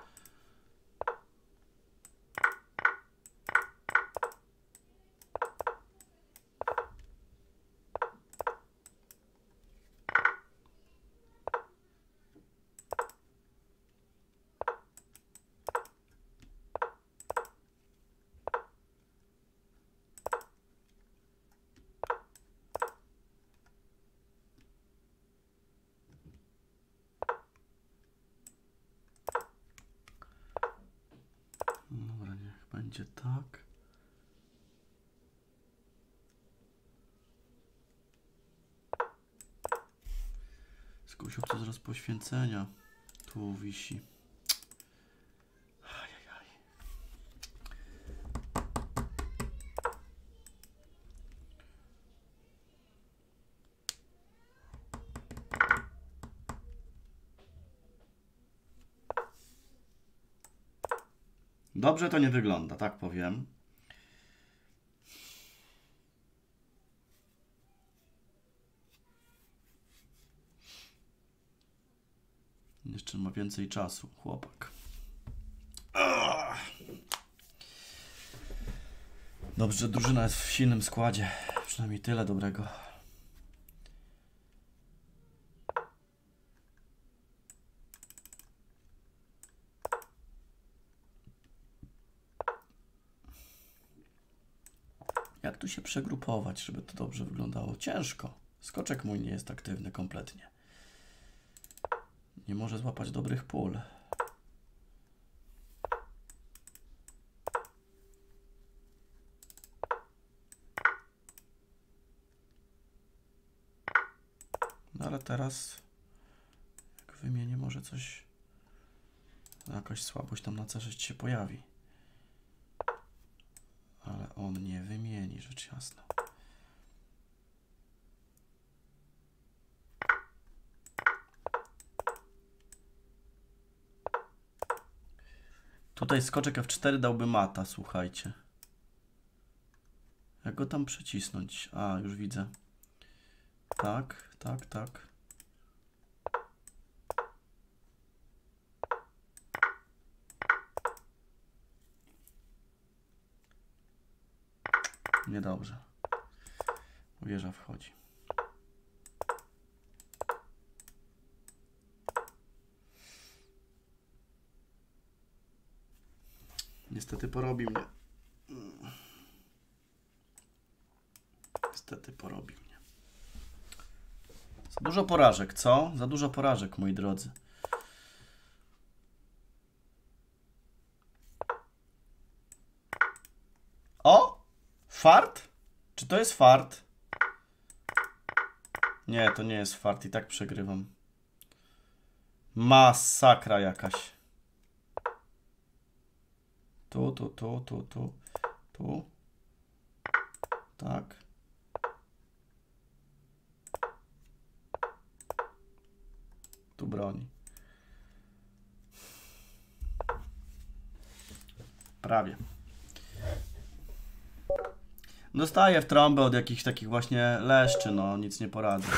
Dobra, niech będzie tak. Skusił to zaraz poświęcenia. Tu wisi. Ajajaj. Dobrze to nie wygląda, tak powiem. Jeszcze ma więcej czasu, chłopak. Dobrze, że drużyna jest w silnym składzie. Przynajmniej tyle dobrego. Jak tu się przegrupować, żeby to dobrze wyglądało? Ciężko. Skoczek mój nie jest aktywny kompletnie. Nie może złapać dobrych pól. No ale teraz jak wymienię, może coś, jakaś słabość tam na C6 się pojawi. Ale on nie wymieni, rzecz jasna. Tutaj skoczek F4 dałby mata, słuchajcie. Jak go tam przycisnąć? A, już widzę. Tak, tak, tak. Niedobrze. Wieża wchodzi. Niestety porobi mnie. Niestety porobi mnie. Za dużo porażek, co? Za dużo porażek, moi drodzy. O! Fart? Czy to jest fart? Nie, to nie jest fart. I tak przegrywam. Masakra jakaś. Tu. Tak. Tu broni. Prawie. Dostaję w trąbę od jakichś takich właśnie leszczy, no nic nie poradzę.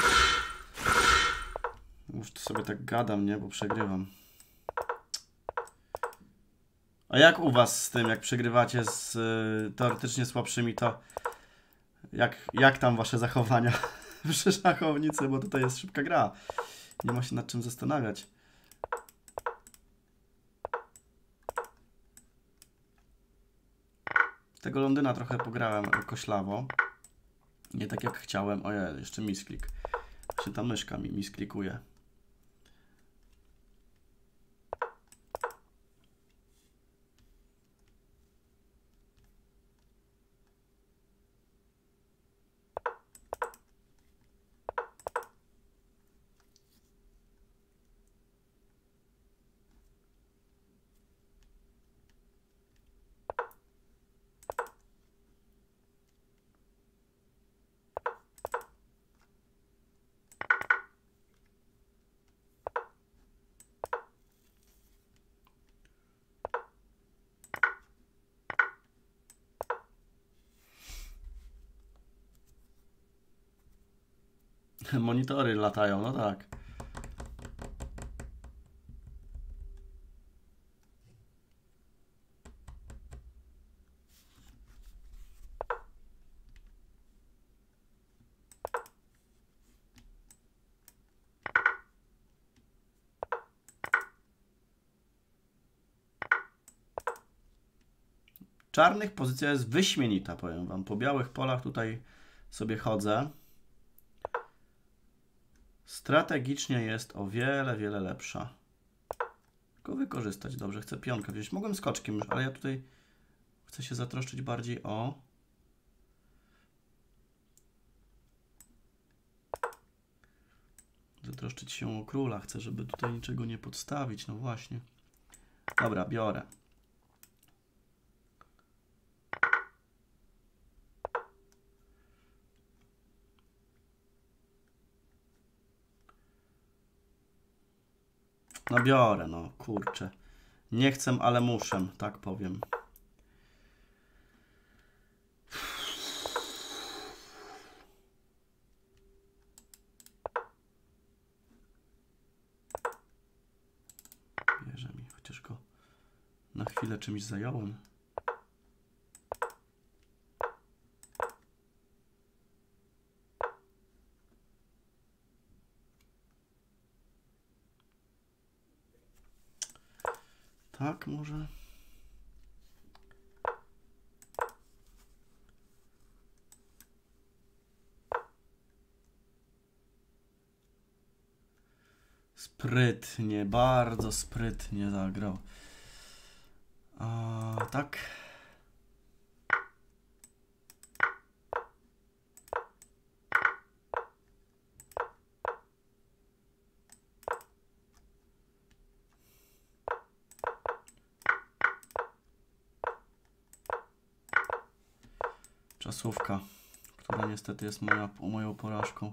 Już tu sobie tak gadam, nie? Bo przegrywam. A jak u was z tym, jak przegrywacie z teoretycznie słabszymi, to jak tam wasze zachowania przy szachownicy, bo tutaj jest szybka gra. Nie ma się nad czym zastanawiać. Tego Londyna trochę pograłem koślawo. Nie tak jak chciałem. Ojej, jeszcze misklik. Właśnie ta myszka mi misklikuje. Monitory latają, no tak. Czarnych pozycja jest wyśmienita, powiem wam. Po białych polach tutaj sobie chodzę. Strategicznie jest o wiele, wiele lepsza. Tylko wykorzystać dobrze. Chcę pionkę wziąć. Mogłem skoczkiem już, ale ja tutaj chcę się zatroszczyć bardziej o... Zatroszczyć się o króla. Chcę, żeby tutaj niczego nie podstawić. No właśnie. Dobra, biorę. No biorę, no kurczę. Nie chcę, ale muszę, tak powiem. Bierze mi, chociaż go na chwilę czymś zająłem. Tak, może. Sprytnie, bardzo sprytnie zagrał. A, tak. Czasówka, która niestety jest moją porażką.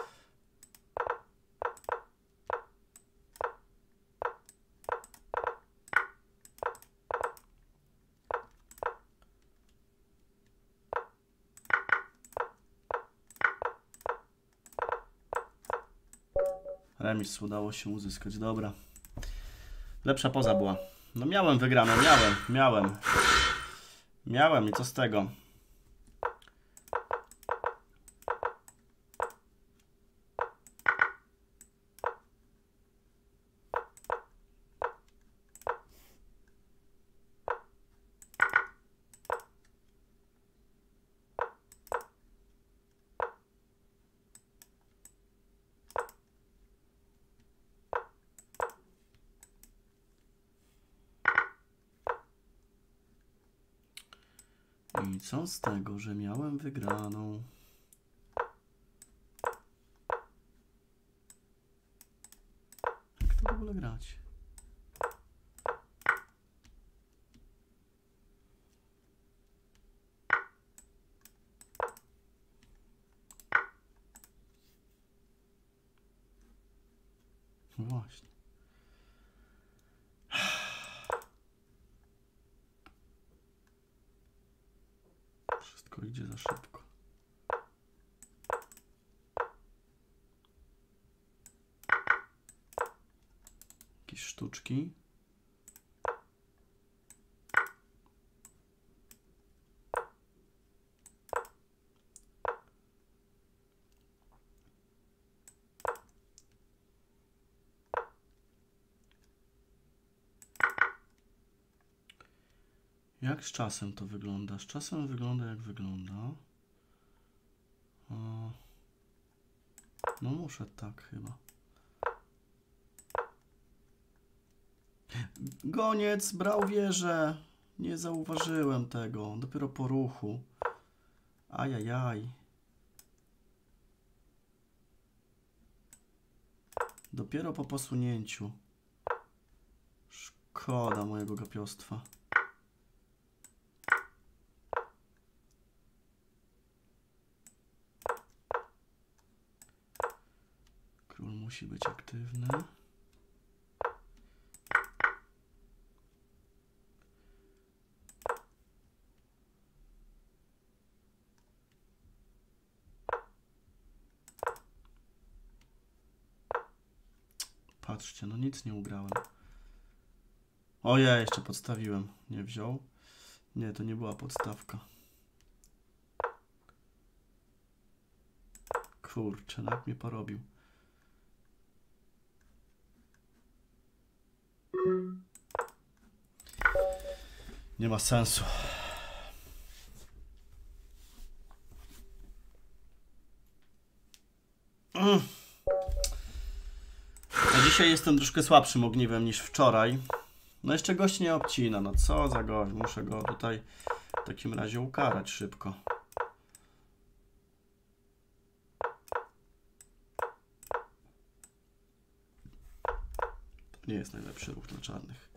Remis udało się uzyskać, dobra. Lepsza poza była. No miałem wygraną, miałem i co z tego? I co z tego, że miałem wygraną? Jak to w ogóle grać? No właśnie. Wszystko idzie za szybko. Jakieś sztuczki. Jak z czasem to wygląda? Z czasem wygląda jak wygląda. No muszę tak chyba. Goniec brał wieżę. Nie zauważyłem tego. Dopiero po ruchu. Ajajaj. Dopiero po posunięciu. Szkoda mojego gapiostwa. Król musi być aktywny. Patrzcie, no nic nie ugrałem. O, ja jeszcze podstawiłem. Nie wziął. Nie, to nie była podstawka. Kurczę, jak mnie porobił. Nie ma sensu. A dzisiaj jestem troszkę słabszym ogniwem niż wczoraj. No jeszcze gość nie obcina. No co za gość. Muszę go tutaj w takim razie ukarać szybko. To nie jest najlepszy ruch dla czarnych.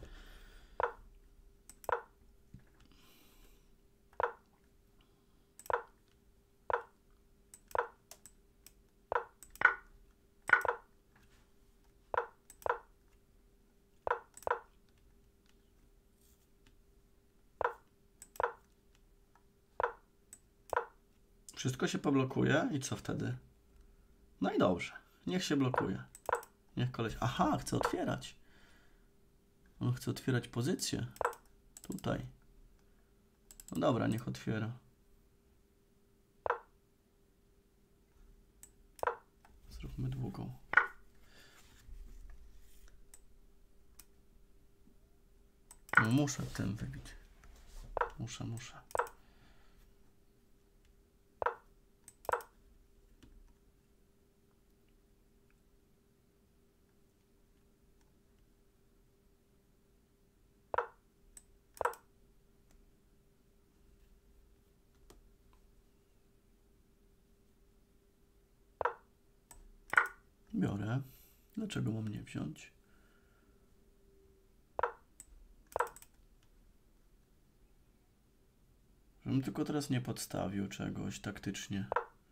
Wszystko się poblokuje i co wtedy? No i dobrze. Niech się blokuje. Niech koleś... Aha, chce otwierać. On chce otwierać pozycję. Tutaj. No dobra, niech otwiera. Zróbmy długą. No muszę tym wybić. Muszę. Biorę. Dlaczego mam nie wziąć? Żebym tylko teraz nie podstawił czegoś taktycznie.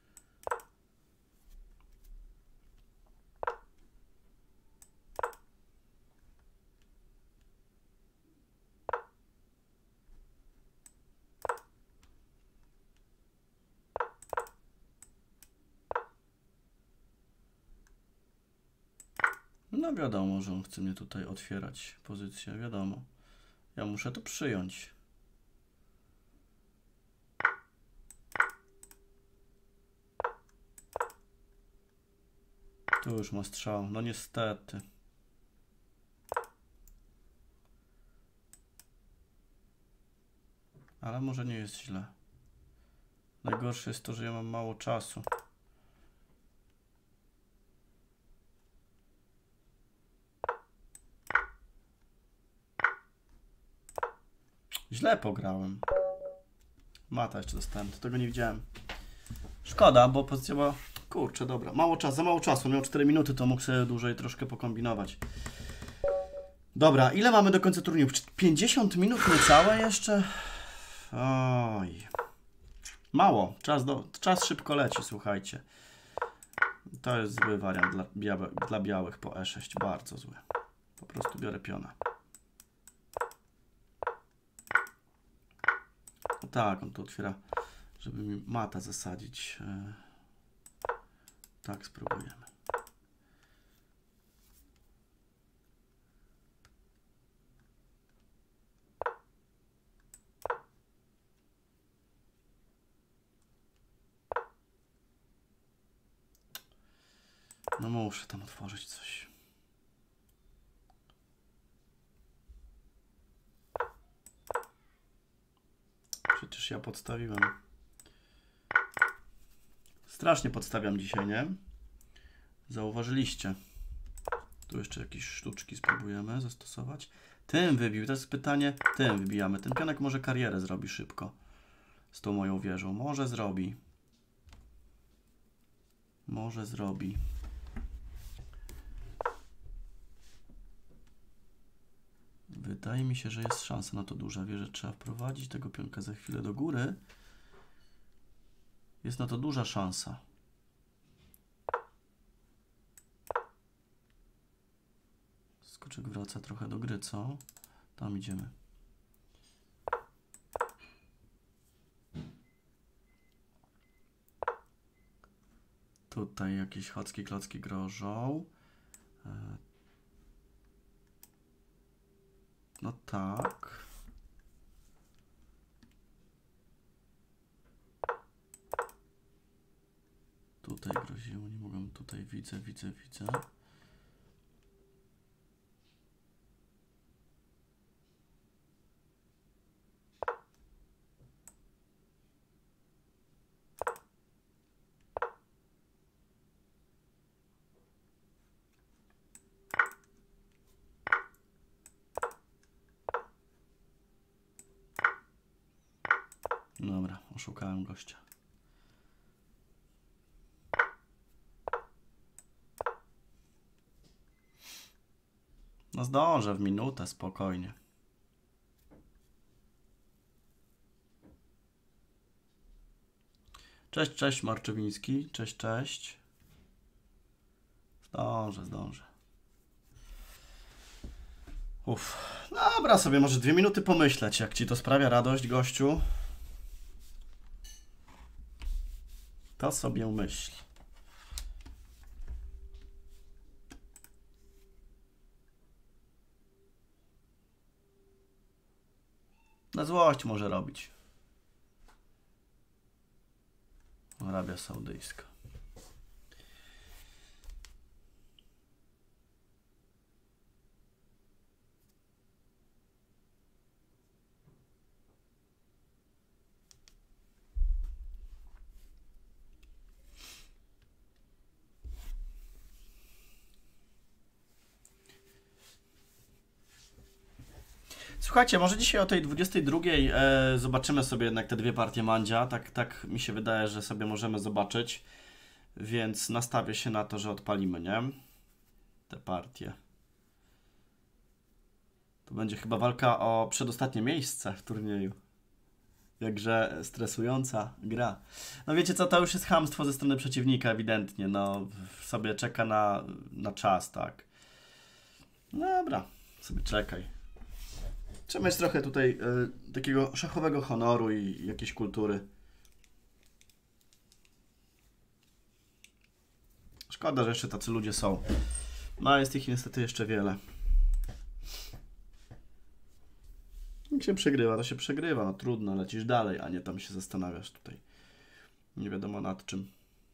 No wiadomo, że on chce mnie tutaj otwierać pozycję, wiadomo. Ja muszę to przyjąć. Tu już ma strzał, no niestety. Ale może nie jest źle. Najgorsze jest to, że ja mam mało czasu. Źle pograłem. Mata jeszcze dostałem, to tego nie widziałem. Szkoda, bo pozycja była... Kurczę, dobra. Za mało czasu. Miał 4 minuty, to mógł sobie dłużej troszkę pokombinować. Dobra, ile mamy do końca turnieju? 50 minut niecałe jeszcze? Oj. Mało. Czas szybko leci, słuchajcie. To jest zły wariant dla białych po E6. Bardzo zły. Po prostu biorę piona. No tak, on tu otwiera, żeby mi mata zasadzić. Tak, spróbujemy. No muszę tam otworzyć coś. Przecież ja podstawiłem. Strasznie podstawiam dzisiaj, nie? Zauważyliście. Tu jeszcze jakieś sztuczki spróbujemy zastosować. Tym wybił. To jest pytanie. Tym wybijamy. Ten pionek może karierę zrobi szybko. Z tą moją wieżą. Może zrobi. Może zrobi. Wydaje mi się, że jest szansa na to duża. Wieżę trzeba wprowadzić tego pionka za chwilę do góry. Jest na to duża szansa. Skoczek wraca trochę do gry, co? Tam idziemy. Tutaj jakieś chocki, klocki grożą. No tak. Tutaj groziło, nie mogę. Tutaj widzę. Dobra, oszukałem gościa. No zdążę w minutę, spokojnie. Cześć Marczewiński. Cześć. Zdążę. Dobra, sobie może 2 minuty pomyśleć, jak ci to sprawia radość, gościu. To sobie myśl. Na złość może robić. Arabia Saudyjska. Słuchajcie, może dzisiaj o tej 22 zobaczymy sobie jednak te 2 partie Mandzia. Tak mi się wydaje, że sobie możemy zobaczyć. Więc nastawię się na to, że odpalimy, nie? Te partie. To będzie chyba walka o przedostatnie miejsce w turnieju. Jakże stresująca gra. No wiecie co, to już jest chamstwo ze strony przeciwnika ewidentnie. No sobie czeka na czas, tak. No dobra, sobie czekaj. Trzeba mieć trochę tutaj takiego szachowego honoru i jakiejś kultury. Szkoda, że jeszcze tacy ludzie są. No jest ich niestety jeszcze wiele. Jak się przegrywa, to się przegrywa. No trudno, lecisz dalej, a nie tam się zastanawiasz tutaj. Nie wiadomo nad czym.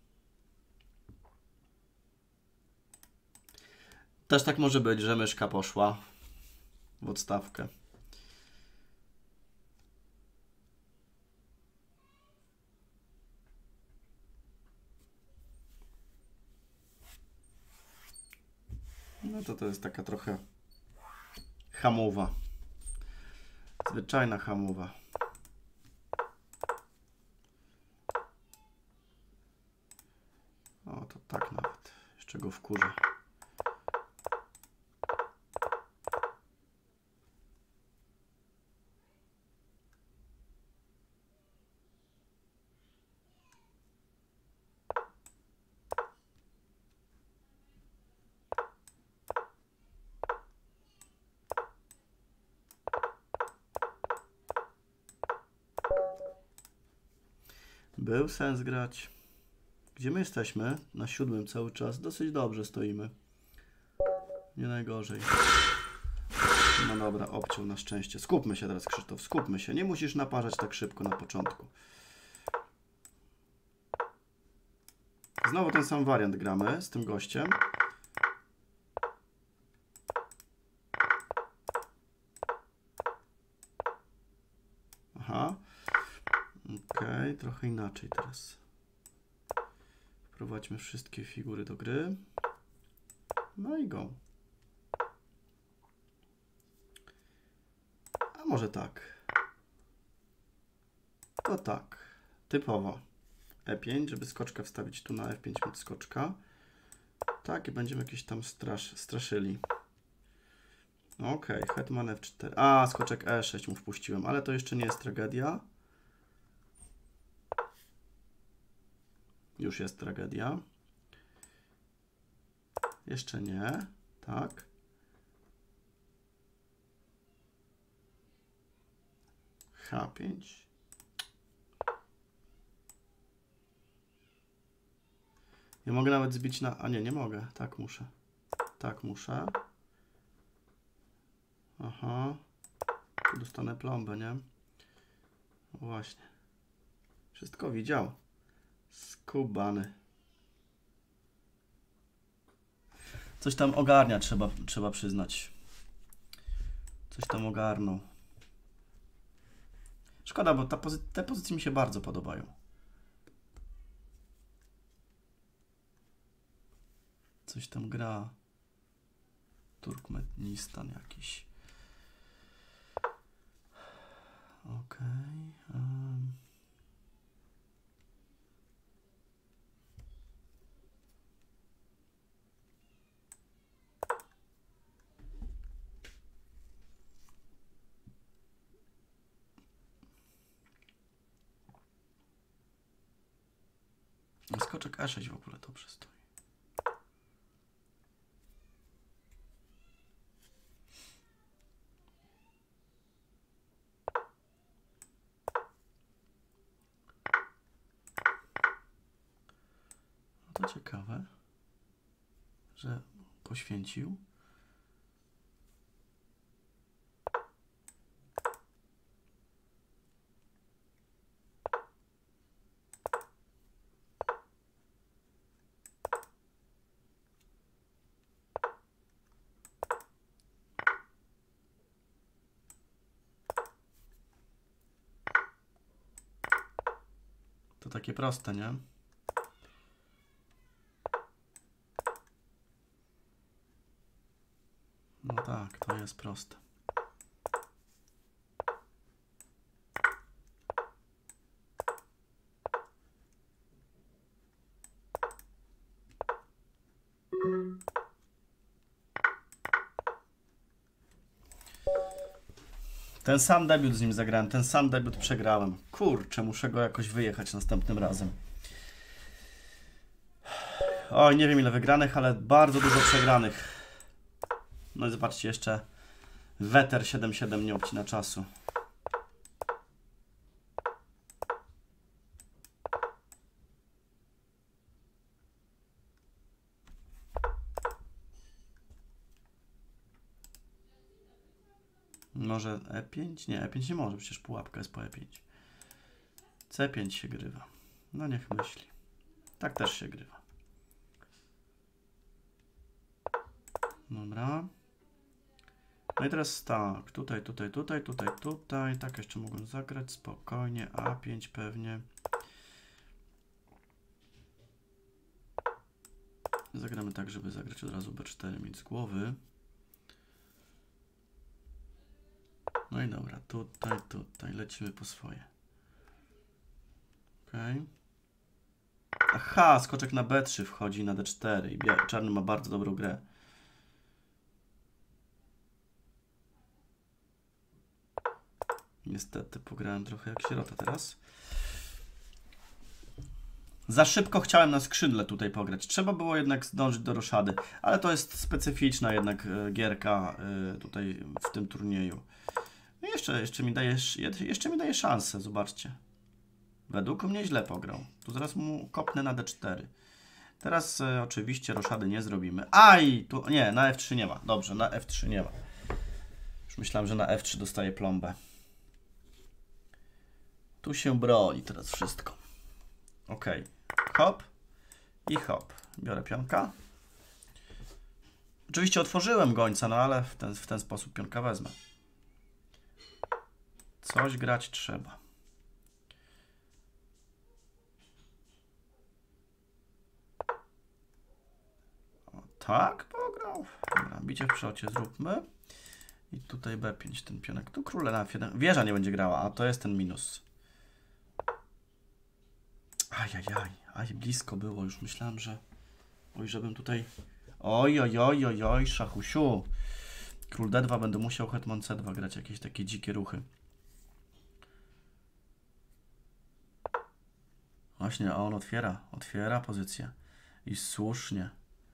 Też tak może być, że myszka poszła w odstawkę. No to jest taka trochę hamowa. Zwyczajna hamowa. O, to tak nawet. Jeszcze go wkurzę. Był sens grać. Gdzie my jesteśmy? Na 7 cały czas. Dosyć dobrze stoimy. Nie najgorzej. No dobra, obciął na szczęście. Skupmy się teraz, Krzysztof, skupmy się. Nie musisz naparzać tak szybko na początku. Znowu ten sam wariant gramy z tym gościem. Aha. Okej, trochę inaczej teraz. Wprowadźmy wszystkie figury do gry. No i go. A może tak. To tak. Typowo. E5, żeby skoczka wstawić tu na F5 mit skoczka. Tak, i będziemy jakieś tam straszyli. Okej, hetman F4. A, skoczek E6 mu wpuściłem, ale to jeszcze nie jest tragedia. Już jest tragedia. Jeszcze nie. Tak. H5. Nie mogę nawet zbić na... A nie, nie mogę. Tak muszę. Tak muszę. Aha. Tu dostanę plombę, nie? Właśnie. Wszystko widział. Skubany. Coś tam ogarnia, trzeba przyznać. Coś tam ogarnął. Szkoda, bo te pozycje mi się bardzo podobają. Coś tam gra. Turkmenistan jakiś. Okej. Skoczek E6 w ogóle dobrze stoi. No to ciekawe, że poświęcił. To takie proste, nie? No tak, to jest proste. Ten sam debiut z nim zagrałem, ten sam debiut przegrałem. Kurczę, muszę go jakoś wyjechać następnym razem. Oj, nie wiem ile wygranych, ale bardzo dużo przegranych. No i zobaczcie, jeszcze Weter 7-7 nie obcina czasu. Może E5? Nie, E5 nie może, przecież pułapka jest po E5. C5 się grywa. No niech myśli. Tak też się grywa. Dobra. No i teraz tak, tutaj. Tak jeszcze mogłem zagrać spokojnie. A5 pewnie. Zagramy tak, żeby zagrać od razu B4 mieć z głowy. No i dobra, tutaj lecimy po swoje. Okej. Aha, skoczek na B3 wchodzi na D4 i czarny ma bardzo dobrą grę. Niestety pograłem trochę jak sierota teraz. Za szybko chciałem na skrzydle tutaj pograć. Trzeba było jednak zdążyć do roszady. Ale to jest specyficzna jednak gierka tutaj w tym turnieju. No jeszcze mi daje szansę, zobaczcie. Według mnie źle pograł. Tu zaraz mu kopnę na D4. Teraz oczywiście roszady nie zrobimy. Aj! Tu, nie, na F3 nie ma. Dobrze, na F3 nie ma. Już myślałem, że na F3 dostaje plombę. Tu się broni teraz wszystko. Ok. Hop. I hop. Biorę pionka. Oczywiście otworzyłem gońca, no ale w ten sposób pionka wezmę. Coś grać trzeba. O, tak pograł. Dobra, bicie w przocie zróbmy. I tutaj B5 ten pionek. Tu król na F1. Wieża nie będzie grała, a to jest ten minus. Ajajaj. Aj, blisko było. Już myślałem, że... Oj, żebym tutaj... Oj, oj, oj, oj, oj, szachusiu. Król D2 będę musiał hetman C2 grać. Jakieś takie dzikie ruchy. Właśnie, on otwiera pozycję. I słusznie.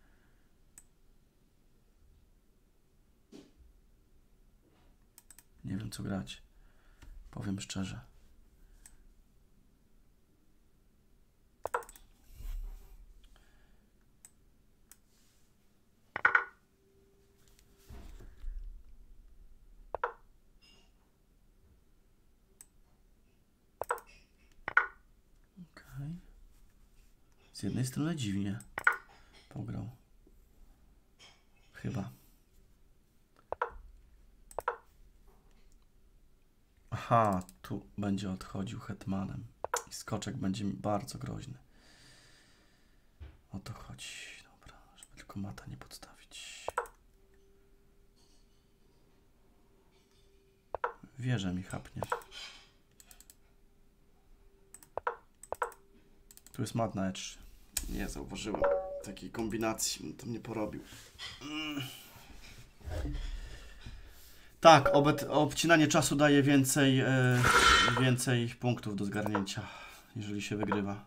Nie wiem, co grać. Powiem szczerze. Okay. Z jednej strony dziwnie pograł. Chyba. Aha, tu będzie odchodził hetmanem. I skoczek będzie mi bardzo groźny. O to chodzi. Dobra, żeby tylko mata nie podstawić. Wieżę mi chapnie. Tu jest mat na E3. Nie zauważyłem takiej kombinacji. To mnie porobił. Tak, obcinanie czasu daje więcej punktów do zgarnięcia, jeżeli się wygrywa.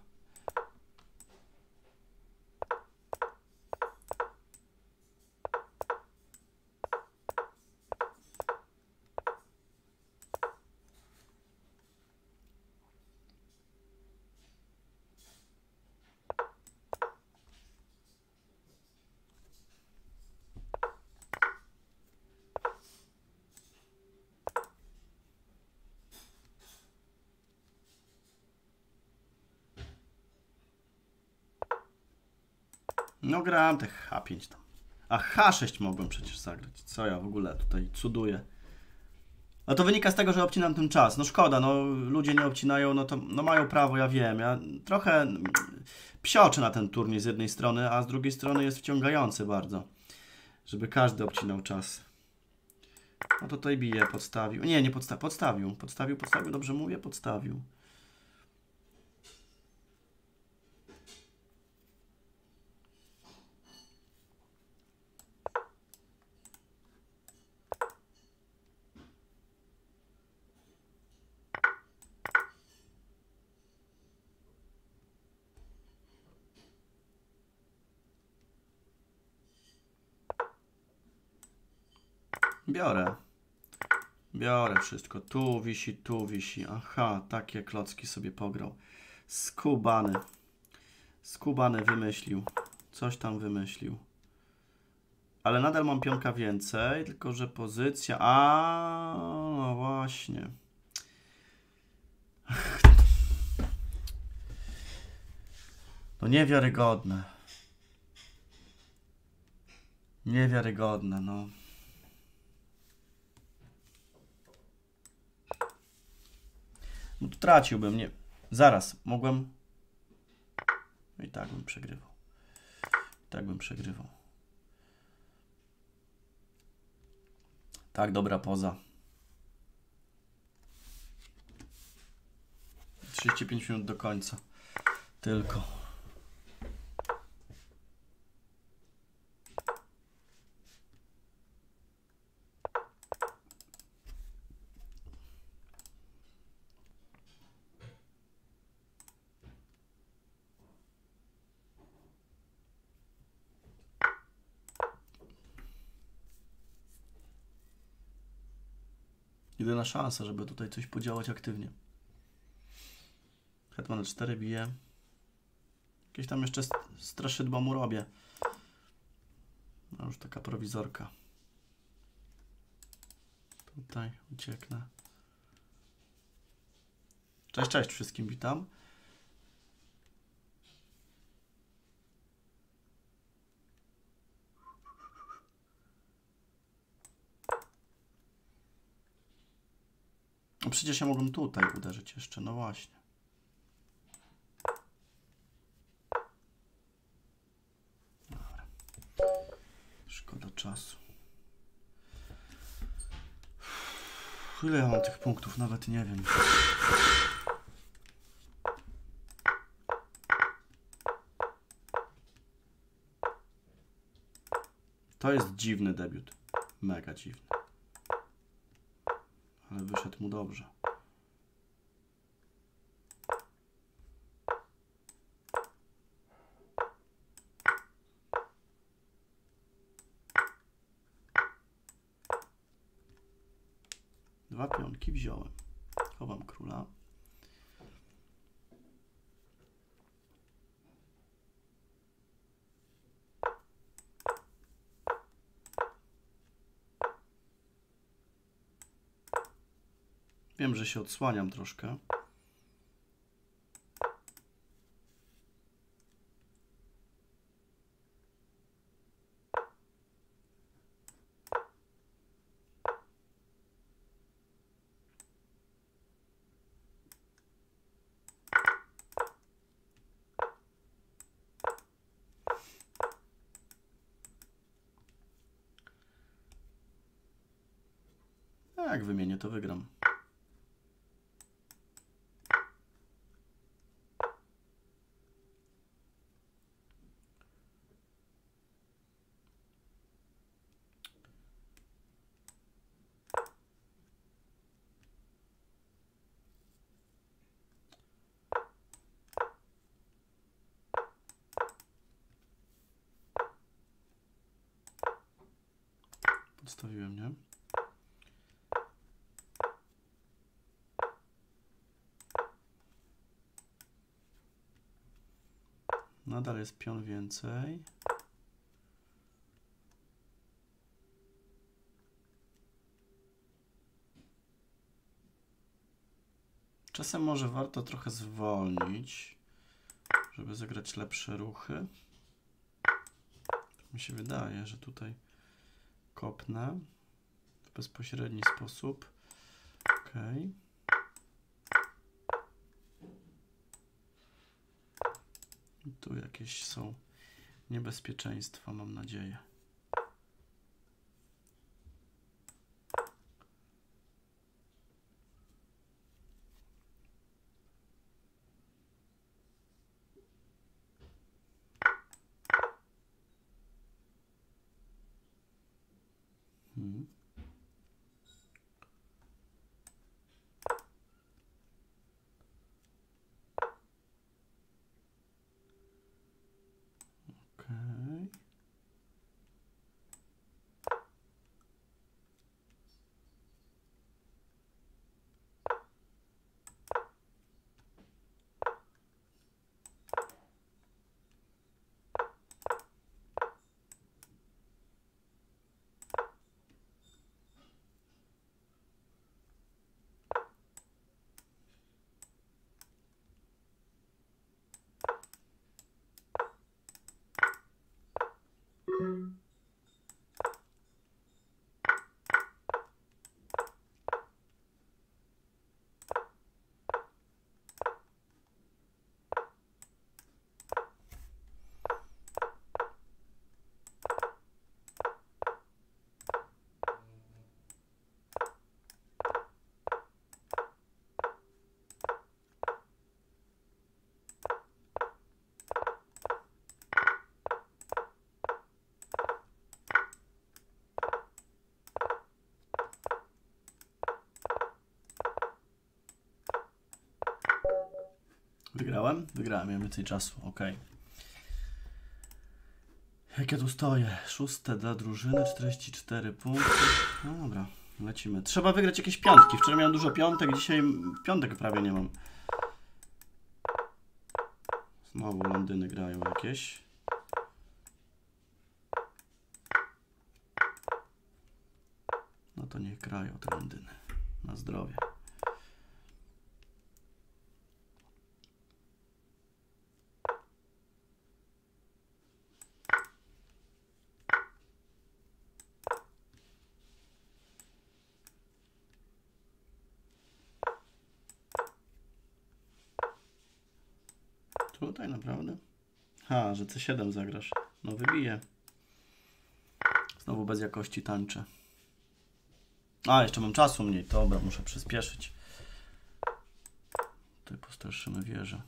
No grałem te H5 tam. A H6 mogłem przecież zagrać. Co ja w ogóle tutaj cuduję. No to wynika z tego, że obcinam ten czas. No szkoda, no ludzie nie obcinają, no to no mają prawo, ja wiem. Ja trochę psioczę na ten turniej z jednej strony, a z drugiej strony jest wciągający bardzo. Żeby każdy obcinał czas. No to tutaj bije, podstawił. Nie podstawił. Podstawił, dobrze mówię? Podstawił. Biorę wszystko. Tu wisi. Aha, takie klocki sobie pograł. Skubany wymyślił. Coś tam wymyślił. Ale nadal mam pionka więcej, tylko że pozycja... no właśnie. No niewiarygodne. Niewiarygodne, no. No to traciłbym, nie. Zaraz, mogłem... I tak bym przegrywał. Tak, dobra poza. 35 minut do końca. Tylko. Jedyna szansa, żeby tutaj coś podziałać aktywnie. Hetman 4 bije. Jakieś tam jeszcze straszydło mu robię. No już taka prowizorka. Tutaj ucieknę. Cześć, cześć wszystkim, witam. No przecież ja mogłem tutaj uderzyć jeszcze, no właśnie. Dobra. Szkoda czasu. Ile ja mam tych punktów? Nawet nie wiem. To jest dziwny debiut. Mega dziwny. Ale wyszedł mu dobrze. Dwa pionki wziąłem. Chowam króla. Wiem, że się odsłaniam troszkę. A jak wymienię, to wygram. Podstawiłem, nie? Nadal jest pion więcej. Czasem może warto trochę zwolnić, żeby zagrać lepsze ruchy. Mi się wydaje, że tutaj kopnę w bezpośredni sposób. Ok. I tu jakieś są niebezpieczeństwa, mam nadzieję. Okej. Wygrałem? Wygrałem, miałem więcej czasu, ok. Jak ja tu stoję? 6 dla drużyny, 44 punkty. No dobra, lecimy. Trzeba wygrać jakieś piątki. Wczoraj miałem dużo piątek, dzisiaj piątek prawie nie mam. Znowu Londyny grają jakieś. No to niech grają te Londyny. Na zdrowie. Tutaj naprawdę? Ha, że C7 zagrasz. No wybiję. Znowu bez jakości tańczę. A, jeszcze mam czasu mniej. Dobra, muszę przyspieszyć. Tutaj postarszymy wieżę.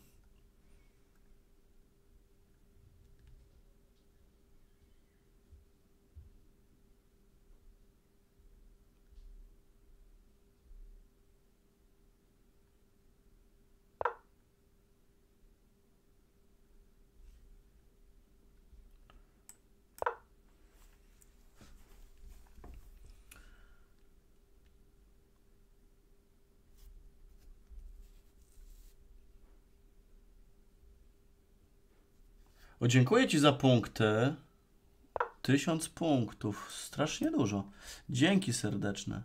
O, dziękuję Ci za punkty. 1000 punktów. Strasznie dużo. Dzięki serdeczne.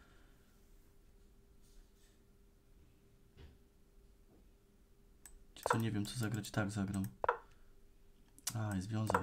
Ci co nie wiem co zagrać, tak zagram. A, i związał.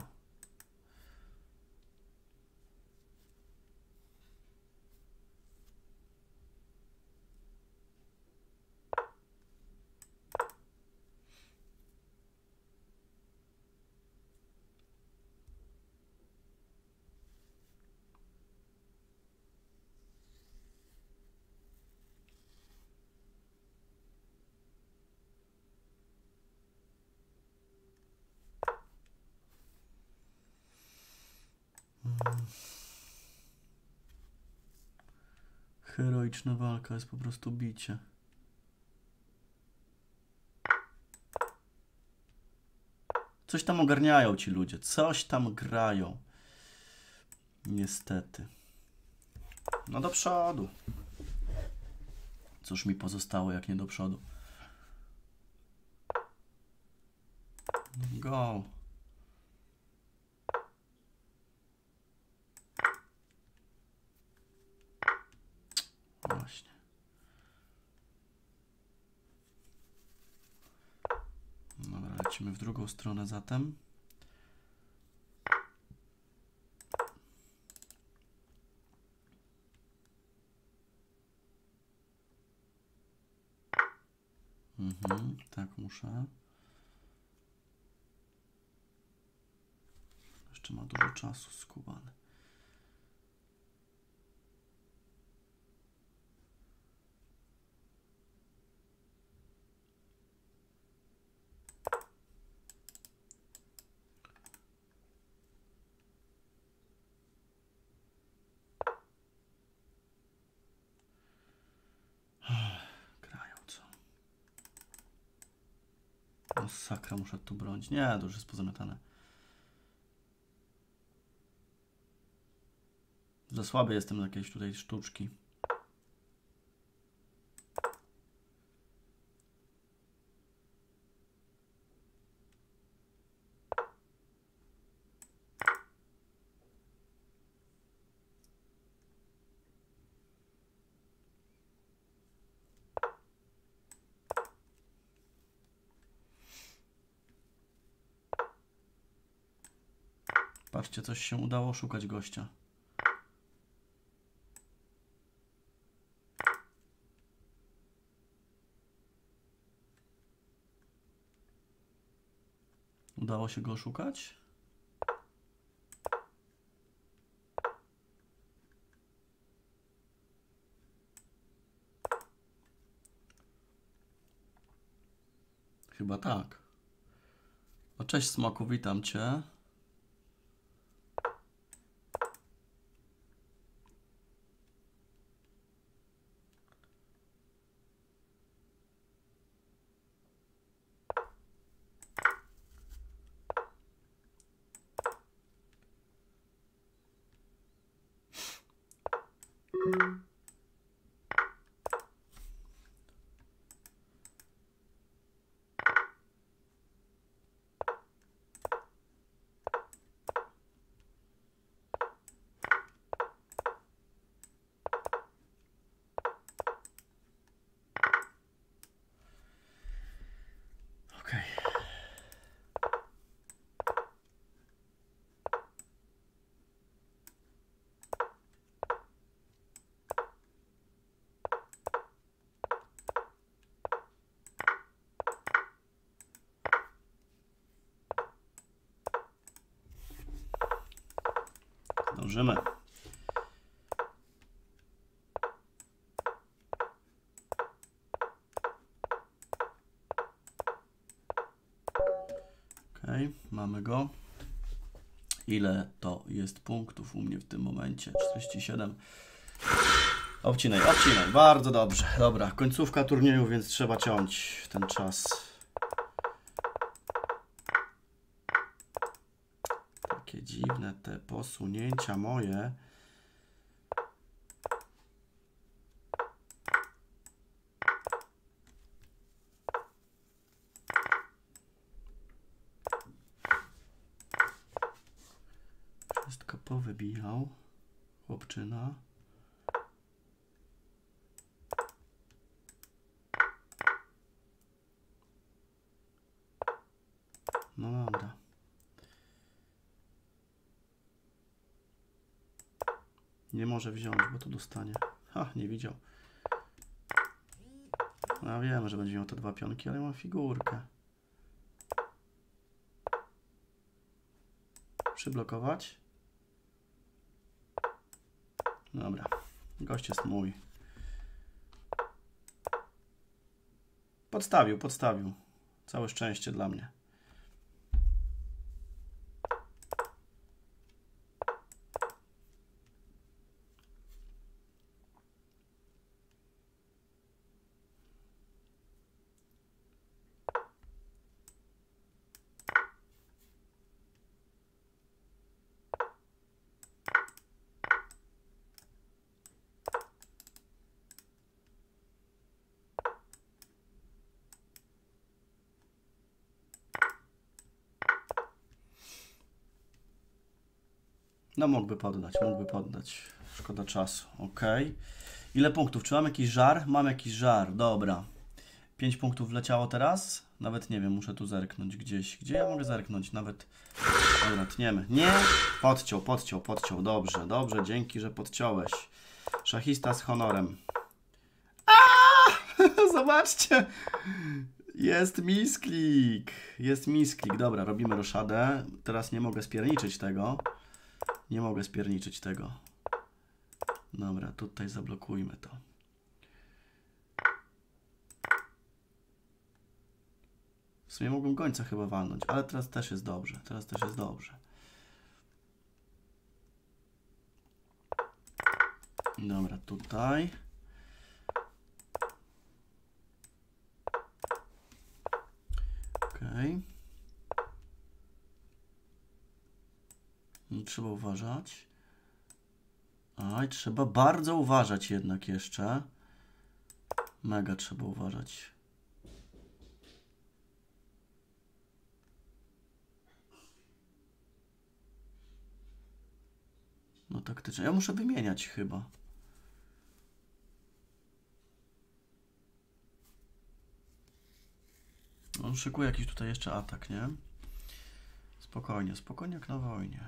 Heroiczna walka jest po prostu bicie. Coś tam ogarniają ci ludzie. Coś tam grają. Niestety. No do przodu. Cóż mi pozostało jak nie do przodu. Go. Właśnie. Dobra, lecimy w drugą stronę zatem. Tak muszę. Jeszcze ma dużo czasu skubany. Grają co? No sakra, muszę tu bronić. Nie, to już jest pozamiatane. Za słaby jestem na jakieś tutaj sztuczki. Patrzcie, coś się udało szukać gościa. Udało się go oszukać? Chyba tak. O, cześć Smoku, witam Cię. Dążymy. Okej, mamy go. Ile to jest punktów u mnie w tym momencie? 47. Obcinaj, obcinaj. Bardzo dobrze. Dobra, końcówka turnieju, więc trzeba ciąć ten czas. Takie dziwne te posunięcia moje. Wszystko powybijał. Chłopczyna. No dobra. Nie może wziąć, bo to dostanie. Ha, nie widział. No ja wiem, że będzie miał te 2 pionki, ale ma figurkę. Przyblokować. Dobra. Gość jest mój. Podstawił, podstawił. Całe szczęście dla mnie. No mógłby poddać, mógłby poddać. Szkoda czasu. Ok. Ile punktów? Czy mam jakiś żar? Mam jakiś żar. Dobra. 5 punktów wleciało teraz? Nawet nie wiem, muszę tu zerknąć gdzieś. Gdzie ja mogę zerknąć? Nawet... Dobra, tniemy. Nie! Podciął, podciął, podciął. Dobrze, dobrze. Dzięki, że podciąłeś. Szachista z honorem. Zobaczcie! Jest misklik. Jest misklik. Dobra, robimy roszadę. Teraz nie mogę spierniczyć tego. Nie mogę spierniczyć tego. Dobra, tutaj zablokujmy to. W sumie mogłem gońca chyba walnąć, ale teraz też jest dobrze. Teraz też jest dobrze. Dobra, tutaj. Okej. Trzeba uważać. Aj, trzeba bardzo uważać jednak jeszcze. Mega trzeba uważać. No taktycznie. Ja muszę wymieniać chyba. On szykuje jakiś tutaj jeszcze atak, nie? Spokojnie, spokojnie jak na wojnie.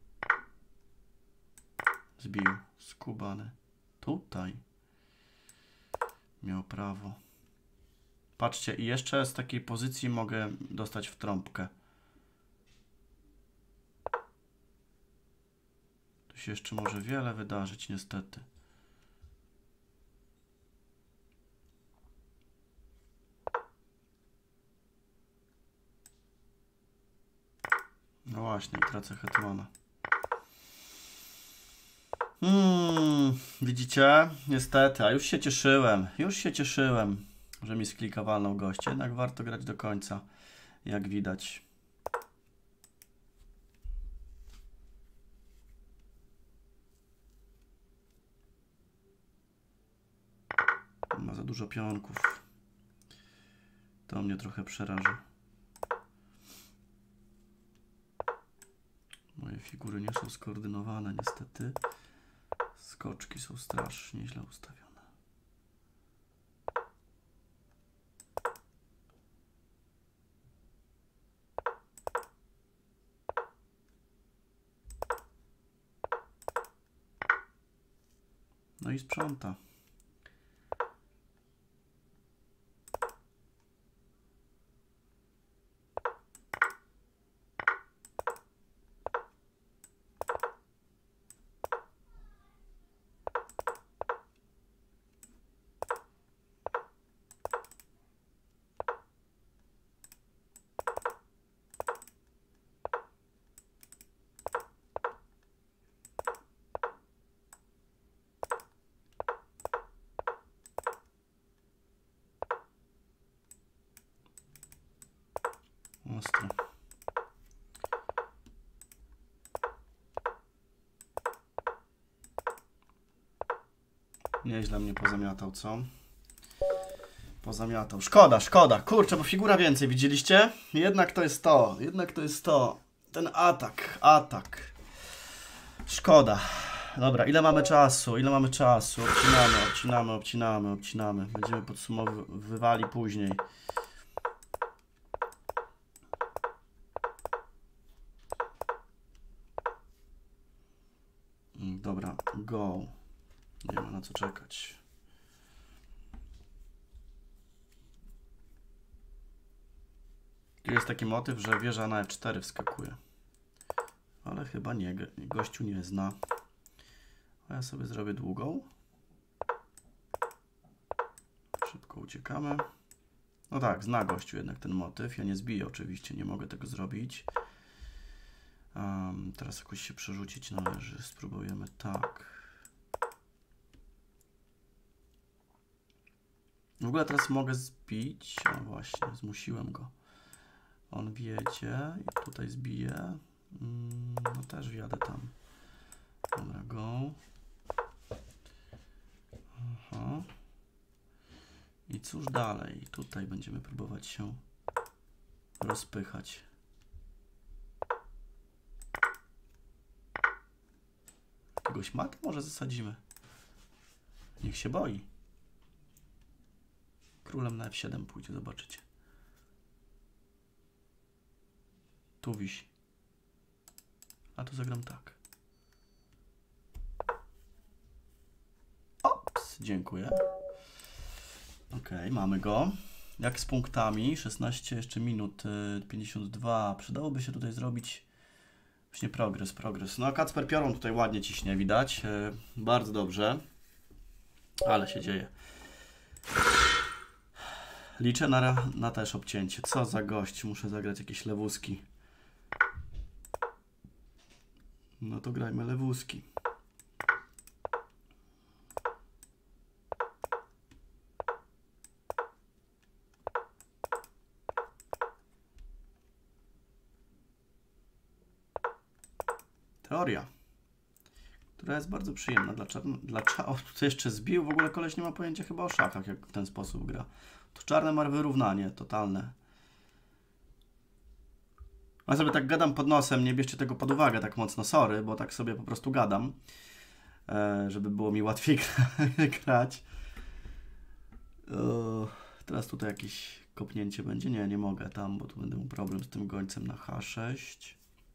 Zbił. Skubany. Tutaj. Miał prawo. Patrzcie, i jeszcze z takiej pozycji mogę dostać w trąbkę. Tu się jeszcze może wiele wydarzyć, niestety. No właśnie, tracę hetmana. Widzicie? Niestety, a już się cieszyłem, że mi sklika walnął gość. Jednak warto grać do końca, jak widać. Ma za dużo pionków. To mnie trochę przeraża. Moje figury nie są skoordynowane, niestety. Skoczki są strasznie źle ustawione. No i sprząta. ostro. Nieźle mnie pozamiatał, co? Pozamiatał. Szkoda, szkoda. Kurczę, bo figura więcej, widzieliście? Jednak to jest to. Jednak to jest to. Ten atak. Atak. Szkoda. Dobra, ile mamy czasu? Ile mamy czasu? Obcinamy. Będziemy podsumowywali później. Dobra, go. Nie ma na co czekać. Tu jest taki motyw, że wieża na F4 wskakuje. Ale chyba nie, gościu nie zna. A ja sobie zrobię długą. Szybko uciekamy. No tak, zna gościu jednak ten motyw. Ja nie zbiję oczywiście, nie mogę tego zrobić. Teraz jakoś się przerzucić należy. Spróbujemy tak. W ogóle teraz mogę zbić. O właśnie, zmusiłem go. On wjedzie i tutaj zbije. No też wjadę tam. Dobra, go. Aha. I cóż dalej? Tutaj będziemy próbować się rozpychać. Jakiegoś mata może zasadzimy. Niech się boi. Królem na F7 pójdzie, zobaczycie. Tu wisi. A tu zagram tak. Ops, dziękuję. Ok, mamy go. Jak z punktami? 16 jeszcze minut, 52. Przydałoby się tutaj zrobić właśnie progres. No, Kacper Piorun tutaj ładnie ciśnie, widać. Bardzo dobrze. Ale się dzieje. Liczę na też obcięcie. Co za gość. Muszę zagrać jakieś lewuski. No to grajmy lewuski. Teoria, która jest bardzo przyjemna dla O, tutaj jeszcze zbił. W ogóle koleś nie ma pojęcia chyba o szachach, jak w ten sposób gra. To czarne ma wyrównanie totalne. Ja sobie tak gadam pod nosem, nie bierzcie tego pod uwagę tak mocno, sorry, bo tak sobie po prostu gadam, żeby było mi łatwiej grać. Teraz tutaj jakieś kopnięcie będzie. Nie mogę tam, bo tu będę miał problem z tym gońcem na H6.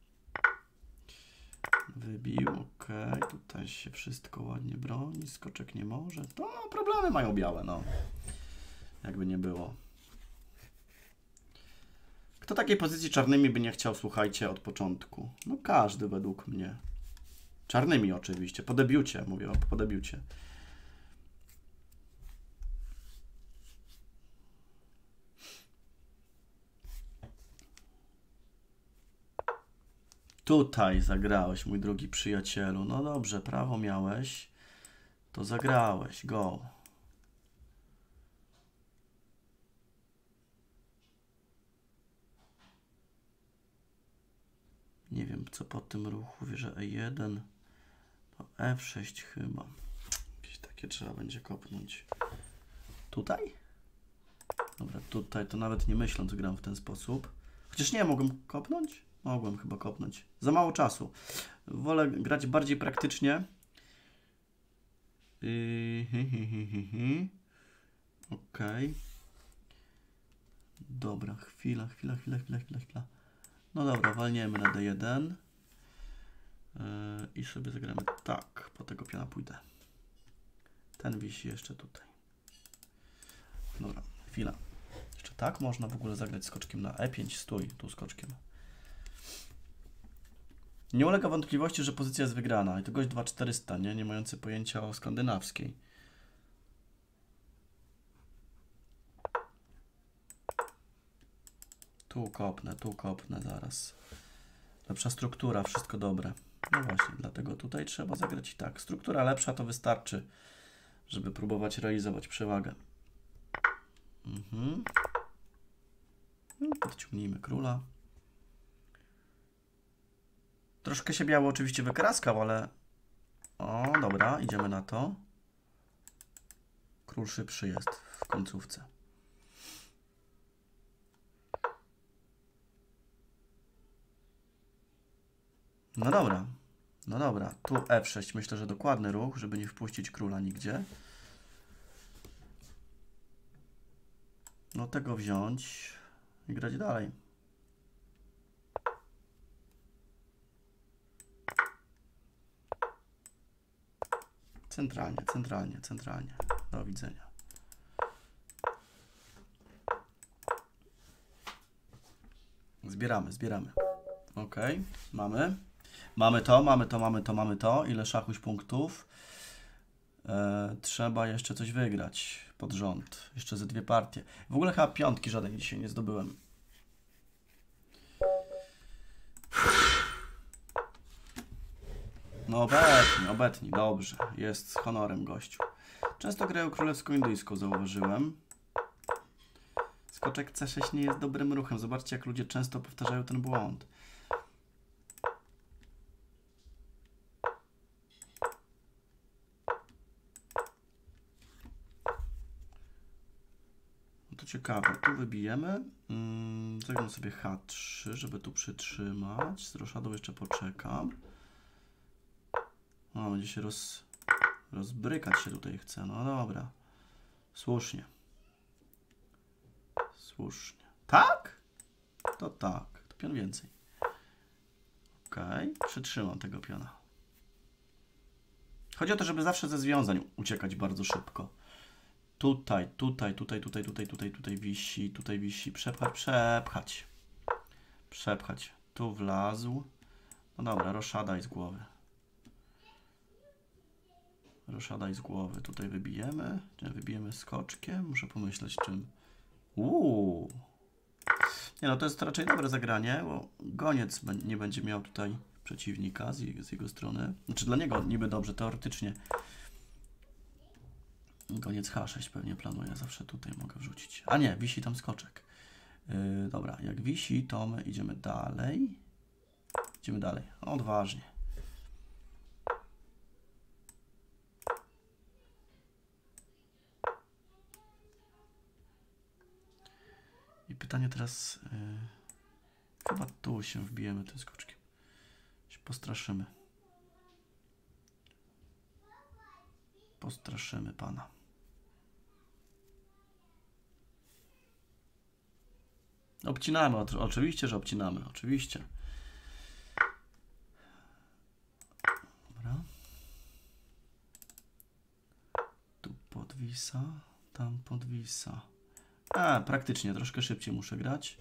Wybił, ok. Tutaj się wszystko ładnie broni. Skoczek nie może. To problemy mają białe, no. Jakby nie było. Kto takiej pozycji czarnymi by nie chciał, słuchajcie, od początku? No każdy według mnie. Czarnymi oczywiście. Po debiucie, mówię po debiucie. Tutaj zagrałeś, mój drogi przyjacielu. No dobrze, prawo miałeś. To zagrałeś. Go. Nie wiem, co po tym ruchu. Wieża E1. To F6 chyba. Jakieś takie trzeba będzie kopnąć. Tutaj? Dobra, tutaj to nawet nie myśląc gram w ten sposób. Chociaż nie, mogłem kopnąć? Mogłem chyba kopnąć. Za mało czasu. Wolę grać bardziej praktycznie. Ok. Dobra, chwila. No dobra, walniemy na D1. I sobie zagramy tak. Po tego piona pójdę. Ten wisi jeszcze tutaj. Dobra, chwila. Jeszcze tak można w ogóle zagrać skoczkiem na E5. Stój, tu skoczkiem. Nie ulega wątpliwości, że pozycja jest wygrana. I to gość 2400, nie mający pojęcia o skandynawskiej. Tu kopnę zaraz. Lepsza struktura, wszystko dobre. No właśnie, dlatego tutaj trzeba zagrać i tak. Struktura lepsza to wystarczy, żeby próbować realizować przewagę. Podciągnijmy króla. Troszkę się biało oczywiście wykraskał, ale... O, dobra, idziemy na to. Król szybszy jest w końcówce. No dobra. No dobra, tu F6. Myślę, że dokładny ruch, żeby nie wpuścić króla nigdzie. No tego wziąć i grać dalej. Centralnie, centralnie, centralnie. Do widzenia. Zbieramy, zbieramy. Ok, mamy. Mamy to, mamy to, mamy to, mamy to. Ile szachuś punktów? Trzeba jeszcze coś wygrać pod rząd. Jeszcze ze 2 partie. W ogóle chyba piątki żadnej dzisiaj nie zdobyłem. No obetnij, obetnij. Dobrze. Jest z honorem gościu. Często grają królewsko-indyjską, zauważyłem. Skoczek C6 nie jest dobrym ruchem. Zobaczcie, jak ludzie często powtarzają ten błąd. To ciekawe, tu wybijemy, zagram sobie H3, żeby tu przytrzymać, z roszadą jeszcze poczekam. O, będzie się rozbrykać się tutaj chce, no dobra, słusznie. Słusznie. Tak? To tak, to pion więcej. Ok, przytrzymam tego piona. Chodzi o to, żeby zawsze ze związań uciekać bardzo szybko. Tutaj, tutaj, tutaj, tutaj, tutaj, tutaj, tutaj wisi, przepchać, przepchać. Przepchać. Tu wlazł. No dobra, roszadaj z głowy. Roszadaj z głowy. Tutaj wybijemy. Czy wybijemy skoczkiem? Muszę pomyśleć czym. Nie no, to jest raczej dobre zagranie, bo goniec nie będzie miał tutaj przeciwnika z jego strony. Znaczy dla niego niby dobrze, teoretycznie. Goniec H6 pewnie planuję, zawsze tutaj mogę wrzucić. A nie, wisi tam skoczek. Dobra, jak wisi, to my idziemy dalej. Idziemy dalej, odważnie. I pytanie teraz, chyba tu się wbijemy tym skoczkiem. Się postraszymy. Postraszymy pana. Obcinamy, oczywiście, że obcinamy, oczywiście. Dobra. Tu podwisa, tam podwisa. Praktycznie, troszkę szybciej muszę grać.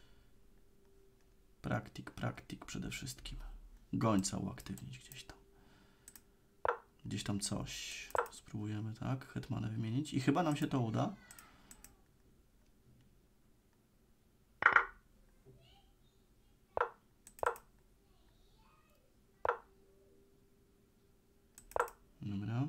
Praktyk przede wszystkim. Gońca uaktywnić gdzieś tam. Gdzieś tam coś. Spróbujemy, tak? Hetmanę wymienić. I chyba nam się to uda. Dobra.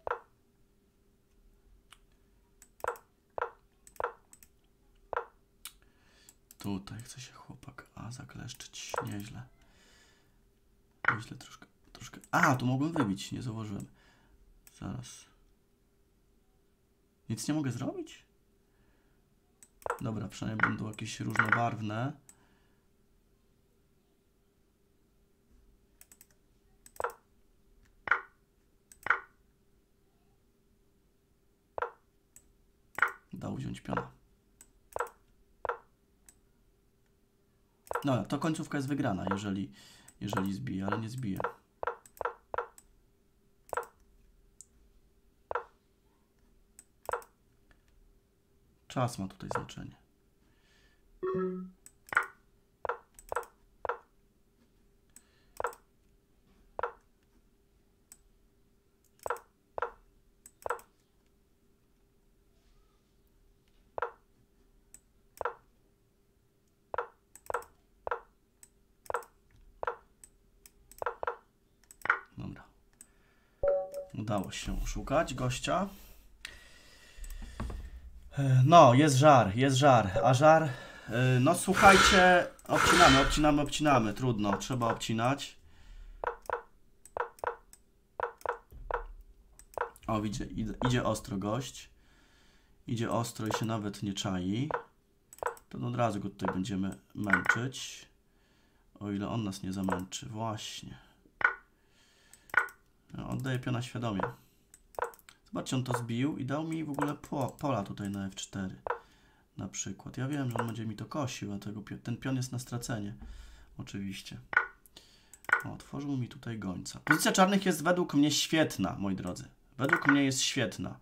Tutaj chce się chłopak zakleszczyć. Nieźle. Nieźle troszkę. Tu mogłem wybić, nie zauważyłem. Zaraz. Nic nie mogę zrobić? Dobra, przynajmniej będą jakieś różnobarwne. Dał wziąć piona. No, to końcówka jest wygrana, jeżeli zbije, ale nie zbije. Czas ma tutaj znaczenie. Dobra. Udało się oszukać gościa. No, jest żar, a żar, no słuchajcie, obcinamy, trudno, trzeba obcinać. O, idzie ostro gość. Idzie ostro i się nawet nie czai. To od razu go tutaj będziemy męczyć. O ile on nas nie zamęczy. Właśnie. Oddaję piona świadomie. Zobaczcie, on to zbił i dał mi w ogóle pola tutaj na F4. Na przykład. Ja wiem, że on będzie mi to kosił, a ten pion jest na stracenie. Oczywiście. O, tworzył mi tutaj gońca. Pozycja czarnych jest według mnie świetna, moi drodzy. Według mnie jest świetna.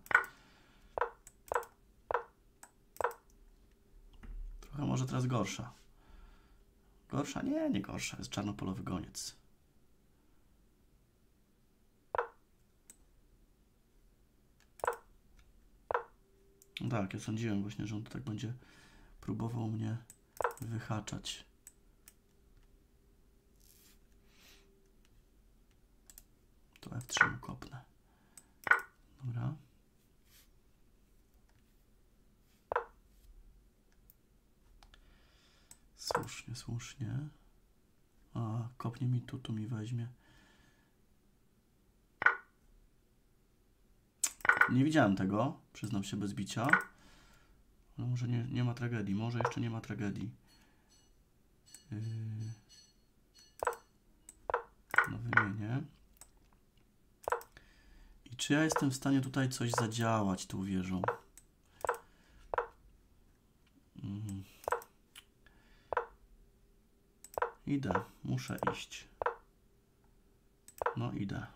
Trochę może teraz gorsza. Gorsza? Nie, nie gorsza. Jest czarnopolowy goniec. No tak, ja sądziłem właśnie, że on tak będzie próbował mnie wyhaczać. To F3 mu kopnę. Dobra. Słusznie, słusznie. A, kopnie mi tu mi weźmie. Nie widziałem tego, przyznam się bez bicia. No może nie ma tragedii, może jeszcze nie ma tragedii. No wymienię. I czy ja jestem w stanie tutaj coś zadziałać tą wieżą? Idę, muszę iść. No idę.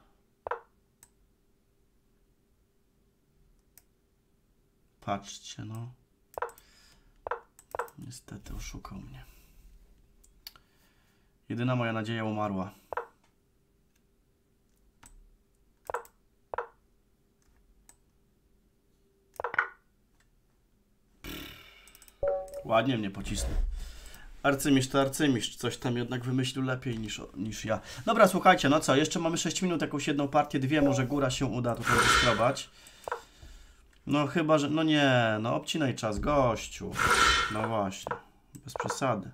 Patrzcie, no. Niestety oszukał mnie. Jedyna moja nadzieja umarła. Ładnie mnie pocisnął. Arcymistrz to arcymistrz. Coś tam jednak wymyślił lepiej niż ja. Dobra, słuchajcie, no co? Jeszcze mamy 6 minut, jakąś jedną partię, dwie. Może góra się uda tutaj wyskrobać. No chyba, że... No nie, no obcinaj czas, gościu. No właśnie. Bez przesady.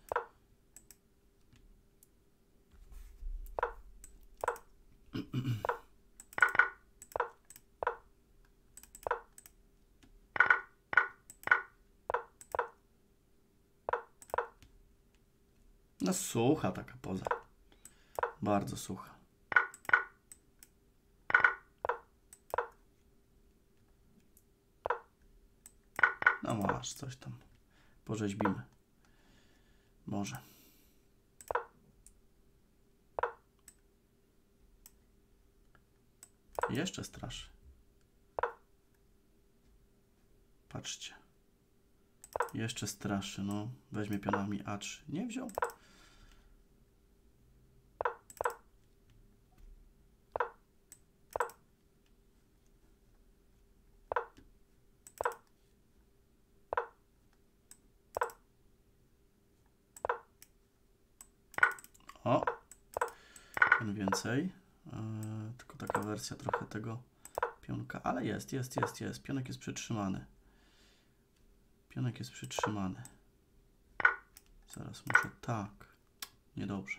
No sucha taka poza. Bardzo sucha. No masz, coś tam. Porzeźbimy. Może. Jeszcze straszy. Patrzcie. Jeszcze straszy, no. Weźmie pionami A3. Nie wziął. O. Ten więcej. Tylko taka wersja trochę tego pionka. Ale jest. Pionek jest przytrzymany. Pionek jest przytrzymany. Zaraz muszę tak. Niedobrze.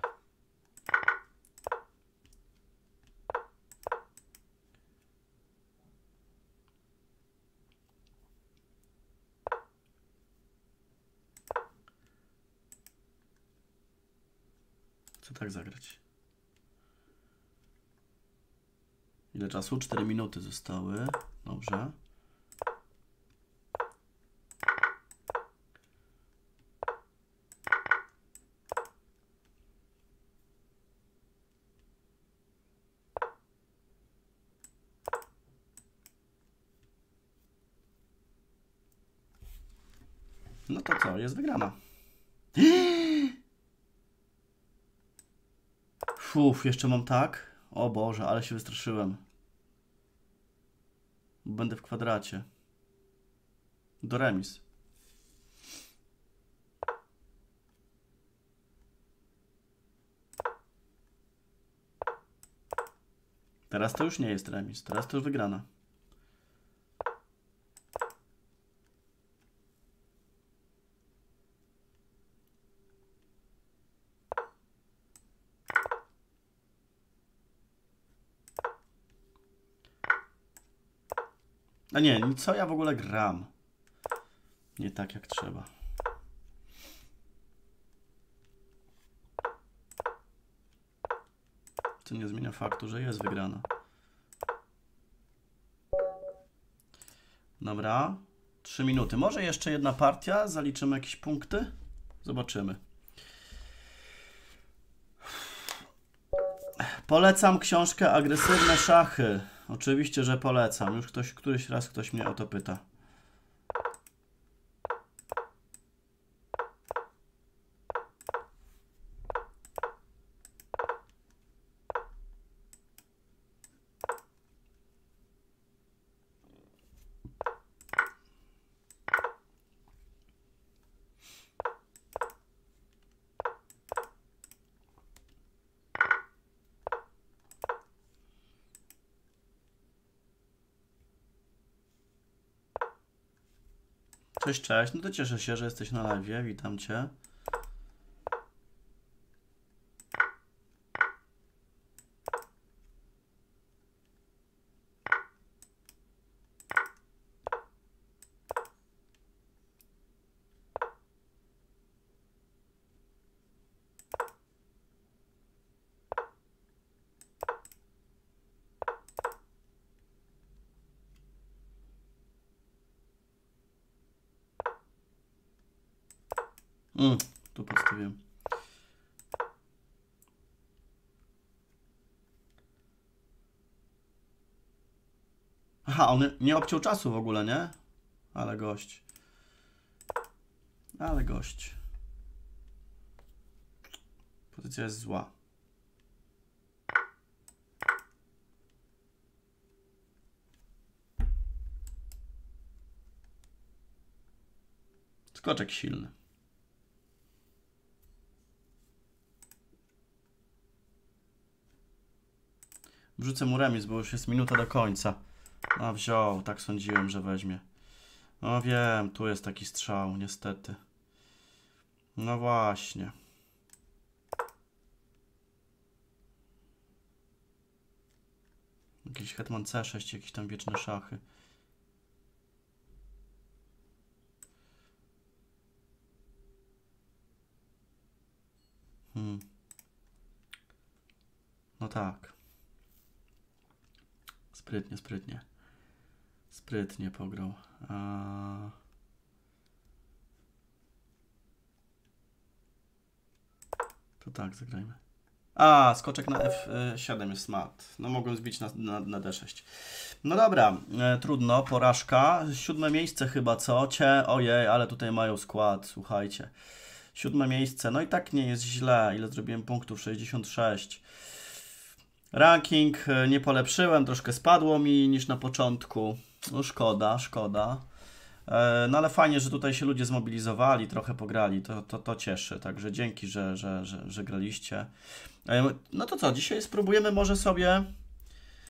Chcę tak zagrać. Ile czasu? 4 minuty zostały. Dobrze. No to co? Jest wygrana. Fuf, jeszcze mam tak. O Boże, ale się wystraszyłem. Będę w kwadracie. Do remis. Teraz to już nie jest remis. Teraz to już wygrana. A nie, co ja w ogóle gram? Nie tak jak trzeba. Co nie zmienia faktu, że jest wygrana. Dobra. 3 minuty. Może jeszcze jedna partia? Zaliczymy jakieś punkty? Zobaczymy. Polecam książkę Agresywne szachy. Oczywiście, że polecam. Już któryś raz ktoś mnie o to pyta. Cześć, cześć. No to cieszę się, że jesteś na live. Witam Cię. Tu podstawiłem. Aha, on nie obciął czasu w ogóle, nie? Ale gość. Ale gość. Pozycja jest zła. Skoczek silny. Wrzucę mu remis, bo już jest minuta do końca. No wziął, tak sądziłem, że weźmie. No wiem, tu jest taki strzał, niestety. No właśnie. Jakiś hetman C6, jakieś tam wieczne szachy. No tak. Sprytnie, sprytnie. Sprytnie pograł. To tak, zagrajmy. Skoczek na F7 jest smart. No mogłem zbić na D6. No dobra, trudno, porażka. 7 miejsce chyba, co? Ojej, ale tutaj mają skład, słuchajcie. 7 miejsce, no i tak nie jest źle. Ile zrobiłem punktów? 66. Ranking nie polepszyłem, troszkę spadło mi niż na początku. No szkoda, szkoda. No ale fajnie, że tutaj się ludzie zmobilizowali, trochę pograli, to cieszy. Także dzięki, że graliście. No to co, dzisiaj spróbujemy może sobie